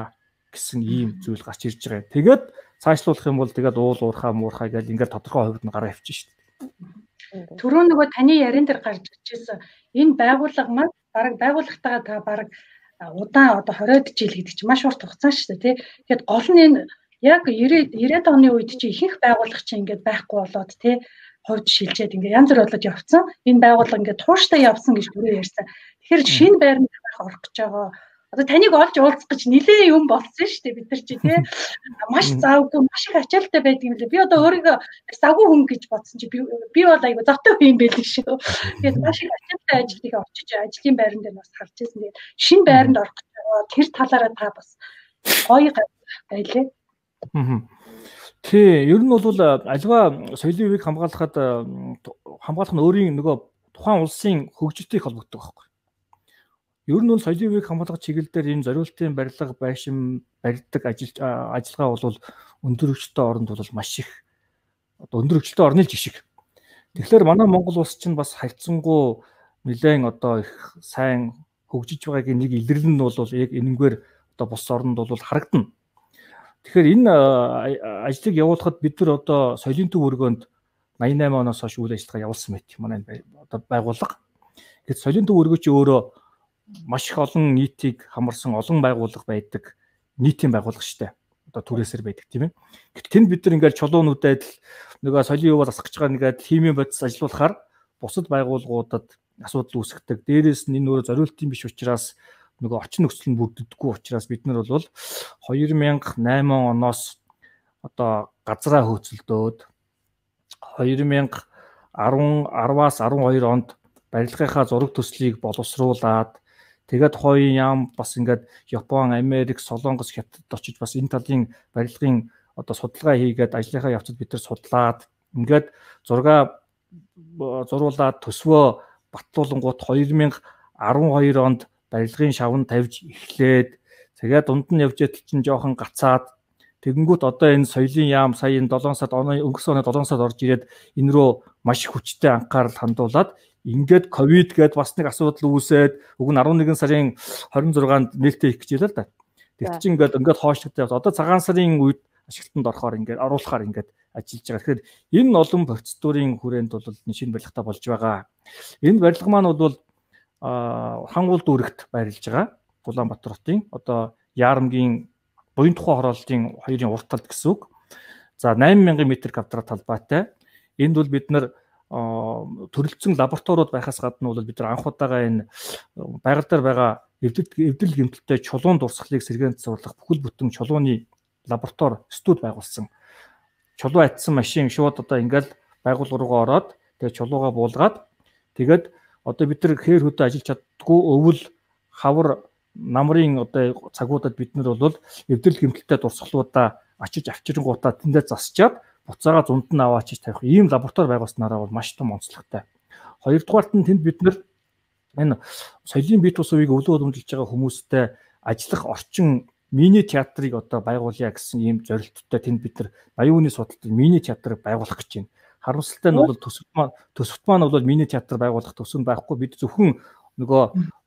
гэсэн ийм зүйл гарч ирж байгаа. Тэгээд цаашлуулах юм бол тэгээд уул уурхаа муурхаа гэдэг ингээд тодорхой хувьд нь гараа авчих шүү дээ. Түрүү нөгөө таны ярин дээр гарч ирчихсэн энэ байгууллага маань бараг байгууллагатайгаа та бараг удаан одоо 20-од жил гэдэг чинь маш урт хугацаа шүү дээ тий. Тэгэхээр гол нь энэ яг 90-ад оны үед чи ихэнх байгууллага чинь ингээд байхгүй болоод тий хувьд шилжээд ингээд янз бүр болоод явцсан. Энэ байгууллага ингээд тууштай явсан гэж түрүү ярьсан. Тэгэхээр шинэ байранд байх орох гэж байгаа. Одоо таныг олж уулзах гэж нэлээд юм болсон шүү дээ бид нар чи тий. Маш завгүй, маш их ачаалттай байдаг юм лээ. Би одоо өөрийгөө завгүй хүн гэж бодсон чи би бол айгу завтай хүн юм байл шүү. Тэгээд маш их ачаалттай ажлыг очиж ажлын байран дээр бас харж ирсэн. Тэгээд шинэ байранд орох гэж байгаа. Тэр талаараа та бас гоё байлээ. Тий, ер нь бол альва соёлын үеийг хамгаалах нь өөрийн нөгөө тухайн улсын хөгжилтийг холбогддог байхгүй. Ер нь бол соёлын үеийг хамгаалах чиглэлээр энэ зориултын барилга, байшин барьдаг ажиллагаа бол өндөр хөгжилтэй оронд бол маш их одоо өндөр хөгжилтэй орны жишг. Тэгэхээр манай Монгол улс чинь бас харьцангуй нэлээд одоо их сайн хөгжиж байгаагийн нэг илэрлэл нь бол яг энэнгээр одоо бус оронд бол харагдана. Тэгэхээр энэ ажлыг явуулахад бид нар одоо соёлын төв өргөөнд 88 оноос хойш үйл ажиллагаа явуулсан мэт манай одоо байгууллага. Тэгэхээр соёлын төв өргөө чи өөрөө маш их олон нийтийг хамарсан олон байгууллага байдаг нийтийн байгууллага шүү дээ. Одоо түрээсээр байдаг тийм ээ. Гэтэл тэнд бид нар ингээд чулуунуудад нөгөө соёлын юувал асах гэж байгаа нэгэд химийн бодис ажиллуулахаар бусад байгууллагуудад асуудал үүсгдэг. Дээрээс нь энэ өөрөө зориултын биш учраас нөгөө орчин нөхцөл нь бүрддэггүй учраас бид нар бол 2008 оноос одоо газраа хөөцөлдөөд 2010-аас 12 онд барилгынхаа зураг төслийг боловсруулад тэгээд хоёрын яам бас ингээд Япон, Америк, Солонгос, Хятад очиж бас энэ талын барилгын одоо судалгаа хийгээд ажлынхаа явцад бид нар судлаад ингээд зураг зуруулаад төсвөө батлуулангууд 2012 онд барилгын шавн тавьж эхлээд тэгээд дунд нь явж идэл чинь жоохон гацаад тэгэнгүүт одоо энэ соёлын яам сая энэ 7 сард өнгөрсөн оны 7 сард орж ирээд энэ рүү маш их хүчтэй анхаарал хандуулад ингээд ковид гээд бас нэг асуудал үүсээд уг нь 11 сарын 26-нд нээлттэй их гэж хэлээ л да. Тэгт чинь ингээд хоошлогдсон. Одоо цагаан сарын үед ашиглалтанд оруулахаар ингээд ажиллаж байгаа. Тэгэхээр энэ олон процедурын хүрээнд бол шинэ барилгатай болж байгаа. Энэ барилга маань бол хангул дүүрэгт байрлаж байгаа. Улаанбаатар хотын одоо Яарамгийн буян тухай хорооллын хоёрын урт талд гэсэн үг. За 8000 м2 талбайтай. Энд бол бид нар төрөлцсөн лабораториуд байхаас гадна бол бид нар анх удаага энэ байгаль дээр байгаа эвдэл гэмтэлтэй чулуун дурсгалыг сэргээн засварлах бүхэл бүтэн чулууны лаборатори студ байгуулсан. Чулуу атсан машин шууд одоо ингээл байгууллага руугаа ороод тэгээ чулуугаа буулгаад тэгээд одоо бид нар хээр хөдөө ажиллаж чаддгүй өвөл хавар намрын одоо цагуудад бид нар бол эвдэл гэмтэлтэй дурсгалуудаа очиж авчирнгуудаа тэндээ засчаад буцаага зунд нь аваачиж тавих ийм лаборатори байгуулснараа бол маш том онцлогтой. Хоёрдугаарт нь тэнд бид нар энэ соёлын бие тус үеийг өвлөө хөдөлж байгаа хүмүүстэй ажиллах орчин мини театрыг одоо байгуулъя гэсэн ийм зорилттой тэнд бид нар 80 оны судалтад мини театрыг байгуулах гэж байна. Харамсалтай нь бол төсөвт маань бол мини театр байгуулах төсөв байхгүй бид зөвхөн нөгөө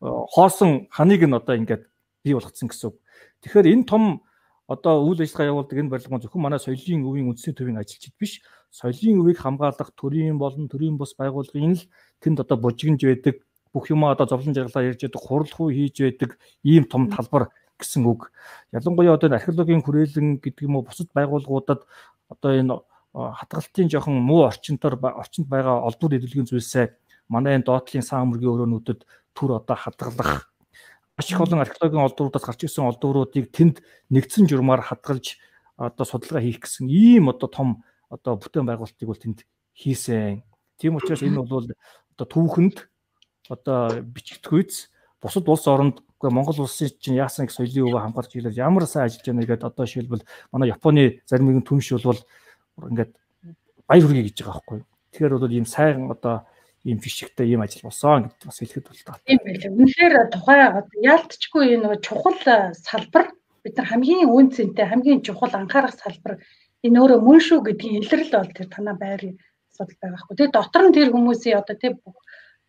хоосон ханыг нь одоо ингээд бий болгоцсон гэсэн үг. Тэгэхээр энэ том одоо үйл ажиллагаа явуулдаг энэ барилга маань зөвхөн манай соёлын өвийн үндэсний төвийн ажилчид биш, соёлын өвийг хамгаалах төрийн болон төрийн бус байгууллагын л тэнд одоо бужигнж байдаг, бүх юм одоо зовлон жаргалаа ярьж байдаг, хурлах уу хийж байдаг ийм том талбар гэсэн үг. Ялангуяа одоо археологийн хүрээлэн гэдэг юм уу бусад байгууллагуудад одоо энэ хатгалтын жоохон муу орчинд байгаа олдвор эдэлгийн зүйлсээ манай энэ доотлын сан мөргийн өрөөнүүдэд түр одоо хадгалах маш их олон археологийн олдвруудаас гарч ирсэн олдвруудыг тэнд нэгдсэн журмаар хадгалж одоо судалгаа хийх гэсэн ийм одоо том одоо бүтээн байгуулалтыг бол тэнд хийсэн. Тийм учраас энэ бол одоо түүхэнд одоо бичигдэх үйс бусад улс оронд Монгол улсын чинь яасан их соёлын өвөө хамгаалж ийлээ ямар сайн ажиллаж байна гэдэг одоо жишээлбэл манай Японы зарим нэгэн түнш бол ингээд баяр хүргэе гэж байгаа байхгүй. Тэгэхээр бол ийм сайн одоо ийм фишигтэй ийм ажил болсон гэдээ бас хэлэхэд бол таа. Тийм байлээ. Үнэхээр тухай яалтчгүй энэ чухал салбар бид нар хамгийн үнцэнтэй хамгийн чухал анхаарах салбар энэ өөрөө мөн шүү гэдгийн илрэл бол тэр танаа байрын асуудал байгаа хгүй. Тэгээ дотор нь тэр хүмүүсийн одоо тэг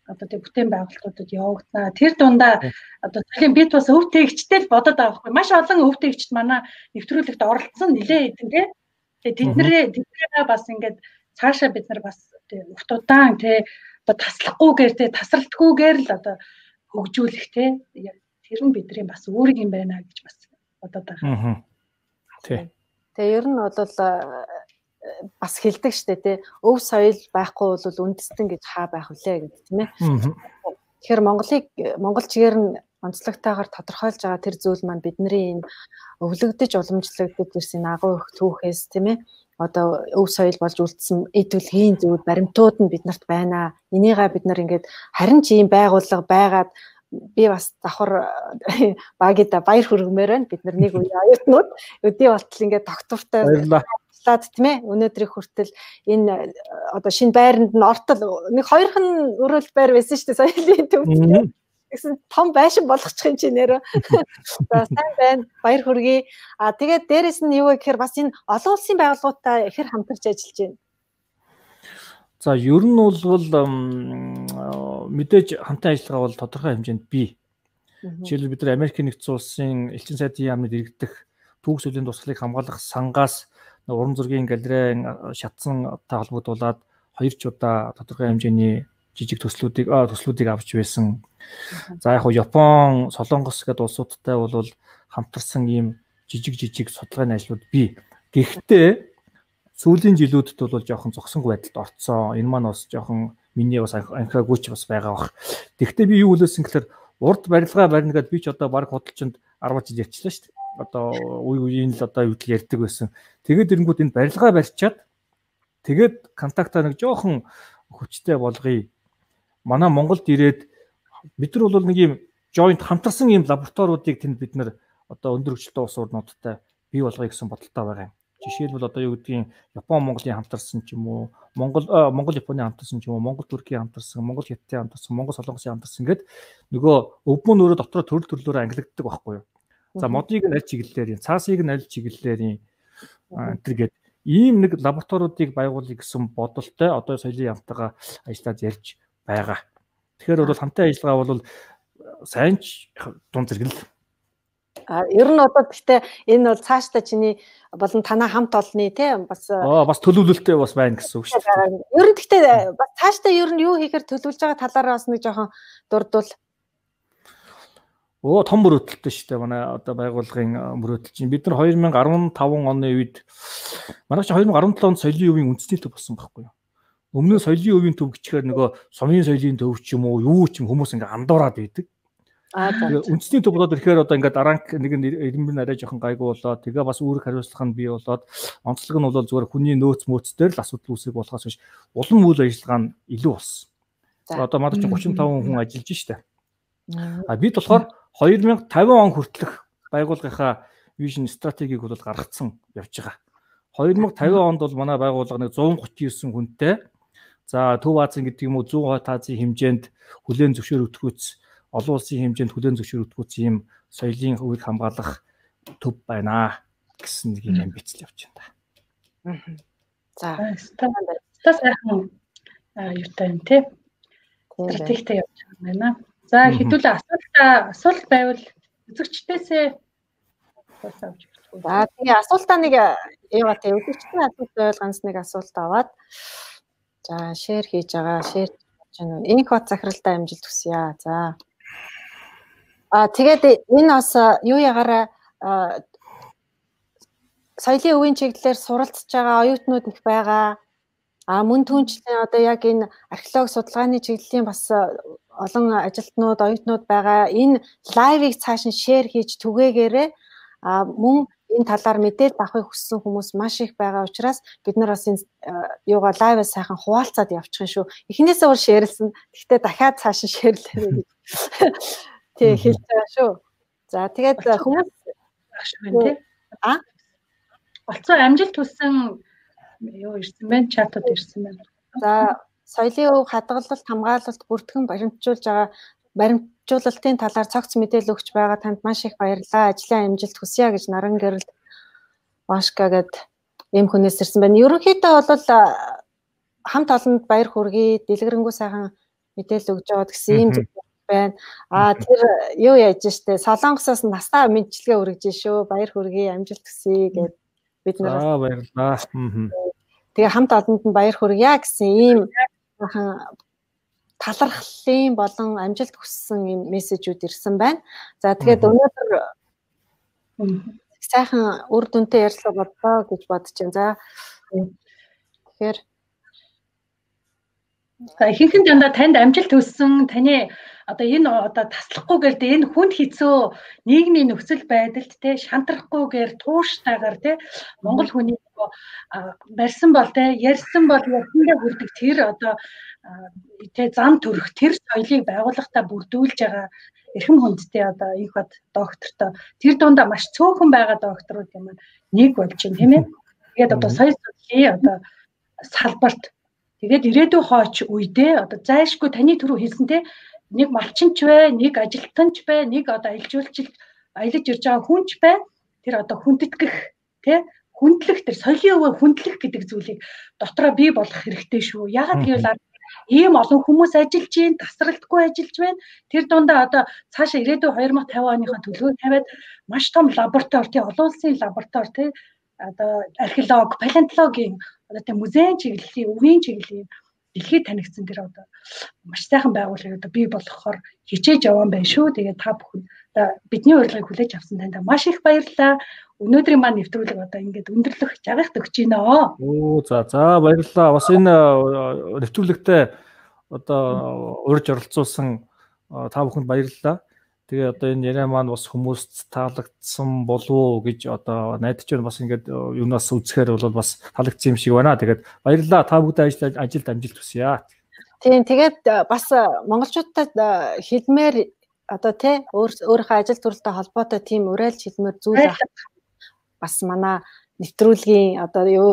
одоо тэг бүтээн байгуулалтуудад явагдана. Тэр дундаа одоо соёлын бид бас өв тээгчтэй л бодоод байгаа байхгүй. Маш олон өв тээгчд манай нэвтрүүлэгт оролцсон нэлээ хэдэн тий. Тэгээ тэднэрээ бас ингээд цаашаа бид нар бас урт удаан тий одоо таслахгүйгээр тий тасралтгүйгээр л одоо хөгжүүлэх тий. Тэр нь бидний бас үүрэг юм байна гэж бас бодоод байгаа. Тий. Тэгээ ер нь бол бас хэлдэг штэ тий өв соёл байхгүй бол үндэстэн гэж хаа байх вүлээ гэдэг тийм ээ. Тэгэхээр Монгол чигээр нь онцлогтойгоор тодорхойлж байгаа тэр зүйл маань бидний энэ өвлөгдөж уламжлагдаж ирсэн агуу их түүхээс тийм ээ. Одоо өв соёл болж үлдсэн эдвэлгийн зүйл баримтууд нь биднэрт байна. Энийгээ бид нар ингээд харин ч ийм байгууллага байгаад би бас давхар багида баяр хүргэмээр байна. Бид нар нэг үе оюутнууд өдөө болтол ингээд доктортой тийм ээ өнөөдрийг хүртэл энэ одоо шинэ байранд нь ортол нэг хоёрхан өрөөл байр байсан шүү дээ соёлын төвд гэсэн том байшин болгочих юм чи нэрөө за сайн байна баяр хүргэе тэгээд дээрэс нь юу гэхээр бас энэ олон улсын байгууллагуудтай ихэр хамтарч ажиллаж байна. За ер нь бол мэдээж хамтын ажиллагаа бол тодорхой хэмжээнд бий. Жишээлбэл бид нар Америкийн нэгдсэн улсын элчин сайдын яамны дэргэдэх түүх сөүлийн дурсгалыг хамгаалах сангаас уран зургийн галерейн шатсан холбогдуулаад 2 ч удаа тодорхой хэмжээний жижиг төслүүдийг авч байсан. За яг Япон, Солонгос гэдэг улсуудтай бол хамтарсан ийм жижиг судалгааны ажлууд бий. Гэхдээ сүүлийн жилүүдэд бол жоохон зогсонгүй байдалд орцсон. Энэ маань бас жоохон миний бас анхаагүйч бас байгаа бах. Гэхдээ би юу хэлсэн гэхээр урд барилгаа барина гэдээ би ч одоо баг худалчинд 10 жил ярьчлаа шүү дээ. Одоо үеийн л одоо юу гэдэл ярьдаг байсан. Тэгээд ирэнгүүт энэ барилгаа барьчаад тэгээд контактаа нэг жоохон хүчтэй болгоё. Манай Монголд ирээд бид нар бол нэг юм joint хамтарсан ийм лабораториудыг тэнд бид нар одоо өндөр хөгжилтэй улс орнуудтай бий болгоё гэсэн бодолтой байгаа юм. Жишээлбэл одоо юу гэдгийг Япон Монголын хамтарсан ч юм уу, Монгол Японы хамтарсан ч юм уу, Монгол Туркийн хамтарсан, Монгол Хятадын хамтарсан, Монгол Солонгосын хамтарсан гэдэг нөгөө өвмөн өөрөө дотроо төрлөөр ангилагддаг байхгүй юу? За модыг нь аль чиглэлээр, цаасыг нь аль чиглэлээр энэ ийм нэг лабораториудыг байгуулъя гэсэн бодолтой одоо соёлын яамтайгаа ажиллаад ярьж байгаа. Тэгэхээр бол хамтын ажиллагаа бол сайн ч дунд зэрэгэл. Ер нь одоо гэхдээ энэ бол цаашдаа чиний болон танаа хамт олны тийм бас төлөвлөлттэй бас байна гэсэн үг шүү дээ. Ер нь гэхдээ бас цаашдаа ер нь юу хийхээр төлөвлөж байгаа талаараа бас нэг жоохон дурдвал. Том мөрөөдөлттэй шүү дээ. Манай одоо байгууллагын мөрөөдөл чинь бид нар 2015 оны үед манай чинь 2017 онд соёлын өвийн үндэсний төв болсон байхгүй юу? Өмнө нь соёлын өвийн төв гэчихээр нөгөө сумын соёлын төв ч юм уу юу ч юм хүмүүс ингээ андуураад байдаг. Үндэсний төв болоод ирэхээр одоо ингээ дараанх нэг ирэмбэр арай жоохон гайгүй болоод тэгээ бас үүрэг хариуцлага нь бий болоод онцлог нь бол зүгээр хүний нөөц мөөцдөр л асуудал үүсэх болохоос биш улам үйл ажиллагаа нь илүү болсон. Одоо манай чинь 35 хүн ажиллаж штэ. Бид болохоор 2050 он хүртэлх байгууллагынхаа вижн стратегийг бол гаргацсан явж байгаа. 2050 онд бол манай байгууллага нэг 139 хүнтэй. За Төв Азийн гэдэг юм уу 100 Азийн хэмжээнд хүлээн зөвшөөрөгдөхүйц олон улсын хэмжээнд хүлээн зөвшөөрөгдөхүйц ийм соёлын хөвийг хамгаалах төв байна гэсэн нэг юм амбиц л явж байна. За сайхан юутай юм те. Стратегтэй явж байгаа юм байна. За хэдүүлээ асуулт байвал үзэгчдээсээ асууж өгч. За тэгээ асуултаа нэг яваа те үзэгчдийн асуулт байвал ганц нэг асуулт аваад за шеэр хийж байгаа. Шеэр хийж байна уу? Энхбат захиралтай амжилт хүсье. За. Тэгээд энэ бас юу ягаараа соёлын өвийн чиглэлээр суралцж байгаа оюутнууд их байгаа. Мөн түүнчлэн одоо яг энэ археологи судалгааны чиглэлийн бас олон ажилтнууд, оюутнууд байгаа. Энэ лайвыг цааш нь шеэр хийж түгээгээрээ мөн энэ талаар мэдээлэл авахыг хүссэн хүмүүс маш их байгаа учраас бид нар бас энэ юугаа лайваа сайхан хуваалцаад явчих шүү. Эхнээсээ бол шеэрлсэн. Гэхдээ дахиад цааш нь шеэрлээ гэж тий хэлж байгаа шүү. За тэгээд хүмүүс тий олцоо амжилт хүссэн юу ирсэн бэ? Чатууд ирсэн байна. За соёлын өв хадгалалт, хамгаалалт, бүртгэн баримтжуулж байгаа баримтжуулалтын талаар цогц мэдээлэл өгч байгаа танд маш их баярлалаа. Ажлын амжилт хүсье гэж Наран гэрэл Вашка гэд ийм хүнээс ирсэн байна. Ерөнхийдөө бол хамт олонд баяр хүргэе. Дэлгэрэнгүй сайхан мэдээлэл өгж байгаа гэсэн ийм зүйл байна. Тэр юу яаж штэ Солонгосоос настаа мэдчилгээ өргөж шүү. Баяр хүргэе, амжилт хүсье гэд бид нар баярлалаа. Тэгээ хамт олонд нь баяр хүргье гэсэн ийм талархлын болон амжилт хүссэн ийм мессежүүд ирсэн байна. За тэгээд өнөөдөр сайхан үр дүнтэй ярилцлага бодлоо гэж бодож байна. За тэгэхээр ихэнх дандаа танд амжилт хүссэн таны одоо энэ одоо таслахгүйгээр энэ хүнд хэцүү нийгмийн нөхцөл байдалд те шантрахгүйгээр тууштайгаар те Монгол хүний барьсан бол те ярьсан бол ярьсандаа хүрдэг тэр одоо те зам төрөх тэр соёлыг байгууллагатаа бүрдүүлж байгаа эрхэм хүндтэй одоо Энхбат доктортой тэр дундаа маш цөөхөн байгаа докторууд юм нэг болж байна тийм ээ. Тэгээд одоо соёл судлалын одоо салбарт тэгээд ирээдүйн хооч үедээ одоо зайлшгүй таны түрүү хэлсэн те нэг малчинч бай, нэг ажилтнч бай, нэг одоо аялжуулж аялаж ирж байгаа хүнч бай. Тэр одоо хүндэтгэх тий хүндлэх тэр соёлын өвөө хүндлэх гэдэг зүйлийг дотроо бий болгох хэрэгтэй шүү. Ягаад гэвэл ийм олон хүмүүс ажиллаж байна, тасралтгүй ажиллаж байна. Тэр дундаа одоо цаашаа ирээдүйн 2050 оныхоо төлөвөө тавиад маш том лаборатори тий олон улсын лаборатори тий одоо археолог, палеонтологийн одоо тий музейн чиглэлийн, өвийн чиглэлийн дэлхийд танигдсан тэр одоо маш сайхан байгууллагыг одоо бий болгохоор хичээж явсан байх шүү. Тэгээд та бүхэн бидний урилгыг хүлээж авсан танд маш их баярлалаа. Өнөөдрийн маань нэвтрүүлэг одоо ингээд өндөрлөх жагахт өгч байна. За баярлалаа. Бас энэ нэвтрүүлэгтээ одоо урьж оролцуулсан та бүхэнд баярлалаа. Тэгээ одоо энэ яриа маань бас хүмүүст таалагдсан болов уу гэж одоо найдаж байна. Бас ингээд юунаас үзэхээр бол бас таалагдсан юм шиг байна. Тэгээд баярлалаа. Та бүхэнд ажилд амжилт хүсье. Тийм тэгээд бас монголчуудад хэлмээр одоо тий өөрийнхөө ажил төрөлтэй холбоотой тийм уриалж хэлмээр зүйл бас манай нэвтрүүлгийн одоо юу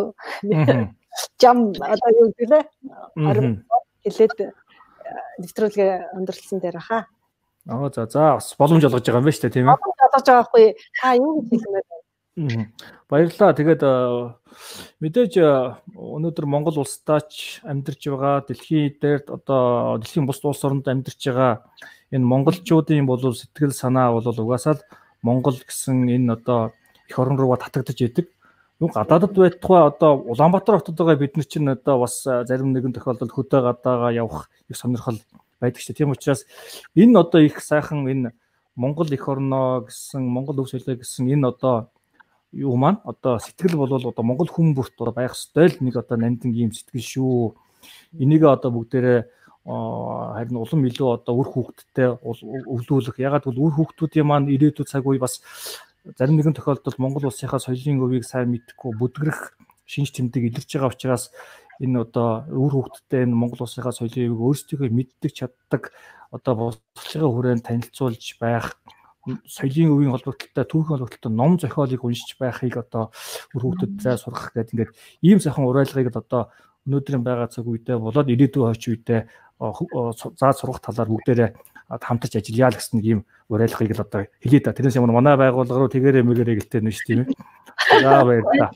жам одоо юу гэлээ хэлээд нэвтрүүлгээ өндөрлсөн дээр хаа. За бас боломж олгож байгаа юм байна шүү дээ тийм ээ. Боломж олгож байгаа хгүй. Та юу гэж хэлмээр байна. Баярлалаа. Тэгээд мэдээж өнөөдөр Монгол улсдаач амьдарч байгаа дэлхийн дээр одоо дэлхийн бус улс оронд амьдарч байгаа энэ монголчуудын бол сэтгэл санаа бол угаасаа л Монгол гэсэн энэ одоо их орн руугаа татагдаж идэг. Юу гадаадд байтугай одоо Улаанбаатар хотод байгаа бид нар чинь одоо бас зарим нэгэн тохиолдолд хөдөө гадаагаа явах их сонирхол байдаг шүү дээ. Тийм учраас энэ одоо их сайхан энэ Монгол их орноо гэсэн Монгол өв соёлоо гэсэн энэ одоо юу маань одоо сэтгэл бол одоо Монгол хүн бүрт байх ёстой л нэг одоо нандин ийм сэтгэл шүү. Энийг одоо бүгдээрээ харин улам илүү одоо үр хүүхдтэй өвлүүлэх. Ягаад гэвэл үр хүүхдүүдийн маань ирээдүйн цаг үе бас зарим нэгэн тохиолдолд Монгол улсынхаа соёлын өвийг сайн мэдхгүй бүдгэрэх шинж тэмдэг илэрч байгаа учраас энэ одоо үр хүүхдтэй энэ Монгол улсынхаа соёлын өвийг өөрсдөө мэддэг чаддаг одоо бослогын хүрээнд танилцуулж байх соёлын өвийн холбогдлолтой түүхийн холбогдлолтой ном зохиолыг уншиж байхыг одоо үр хүүхдэд зай сургах гэдэг ингээд ийм сайхан уриалгыг одоо өнөөдрийн байгаа цаг үедээ болоод ирээдүйн хойч үедээ заа сургах талаар бүгдээрээ хамтарч ажиллая л гэсэн нэг ийм уриалгыг л одоо хэлээ да. Тэрнээс ямар манай байгууллага руу тэгээрээ мэгээрээ гэлтэй нь шүү тийм ээ. За баярлалаа.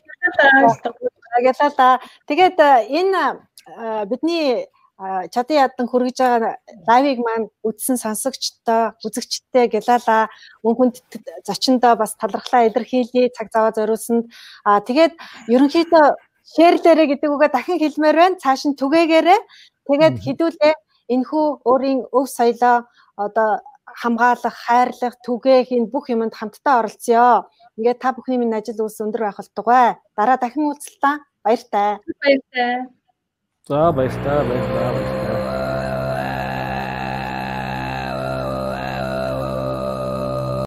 Тэгээд энэ бидний чадан ядан хүргэж байгаа лайвыг маань үзсэн сонсогчтой, үзэгчтэй гялалаа. Мөн хүнд зочиндоо бас талархлаа илэрхийлье цаг зав зориулсанд. Тэгээд ерөнхийдөө шеэрлээрэ гэдэг үгээ дахин хэлмээр байна. Цааш нь түгээгээрээ тэгээд хідүүлээ энэхүү өөрийн өв соёлоо одоо хамгаалах, хайрлах, түгээх энэ бүх юмд хамтдаа оролцъё. Ингээд та бүхний минь ажил үйлс өндөр байх болтугай. Дараа дахин уулзлаа. Баяртай. Баяртай. За баяртай.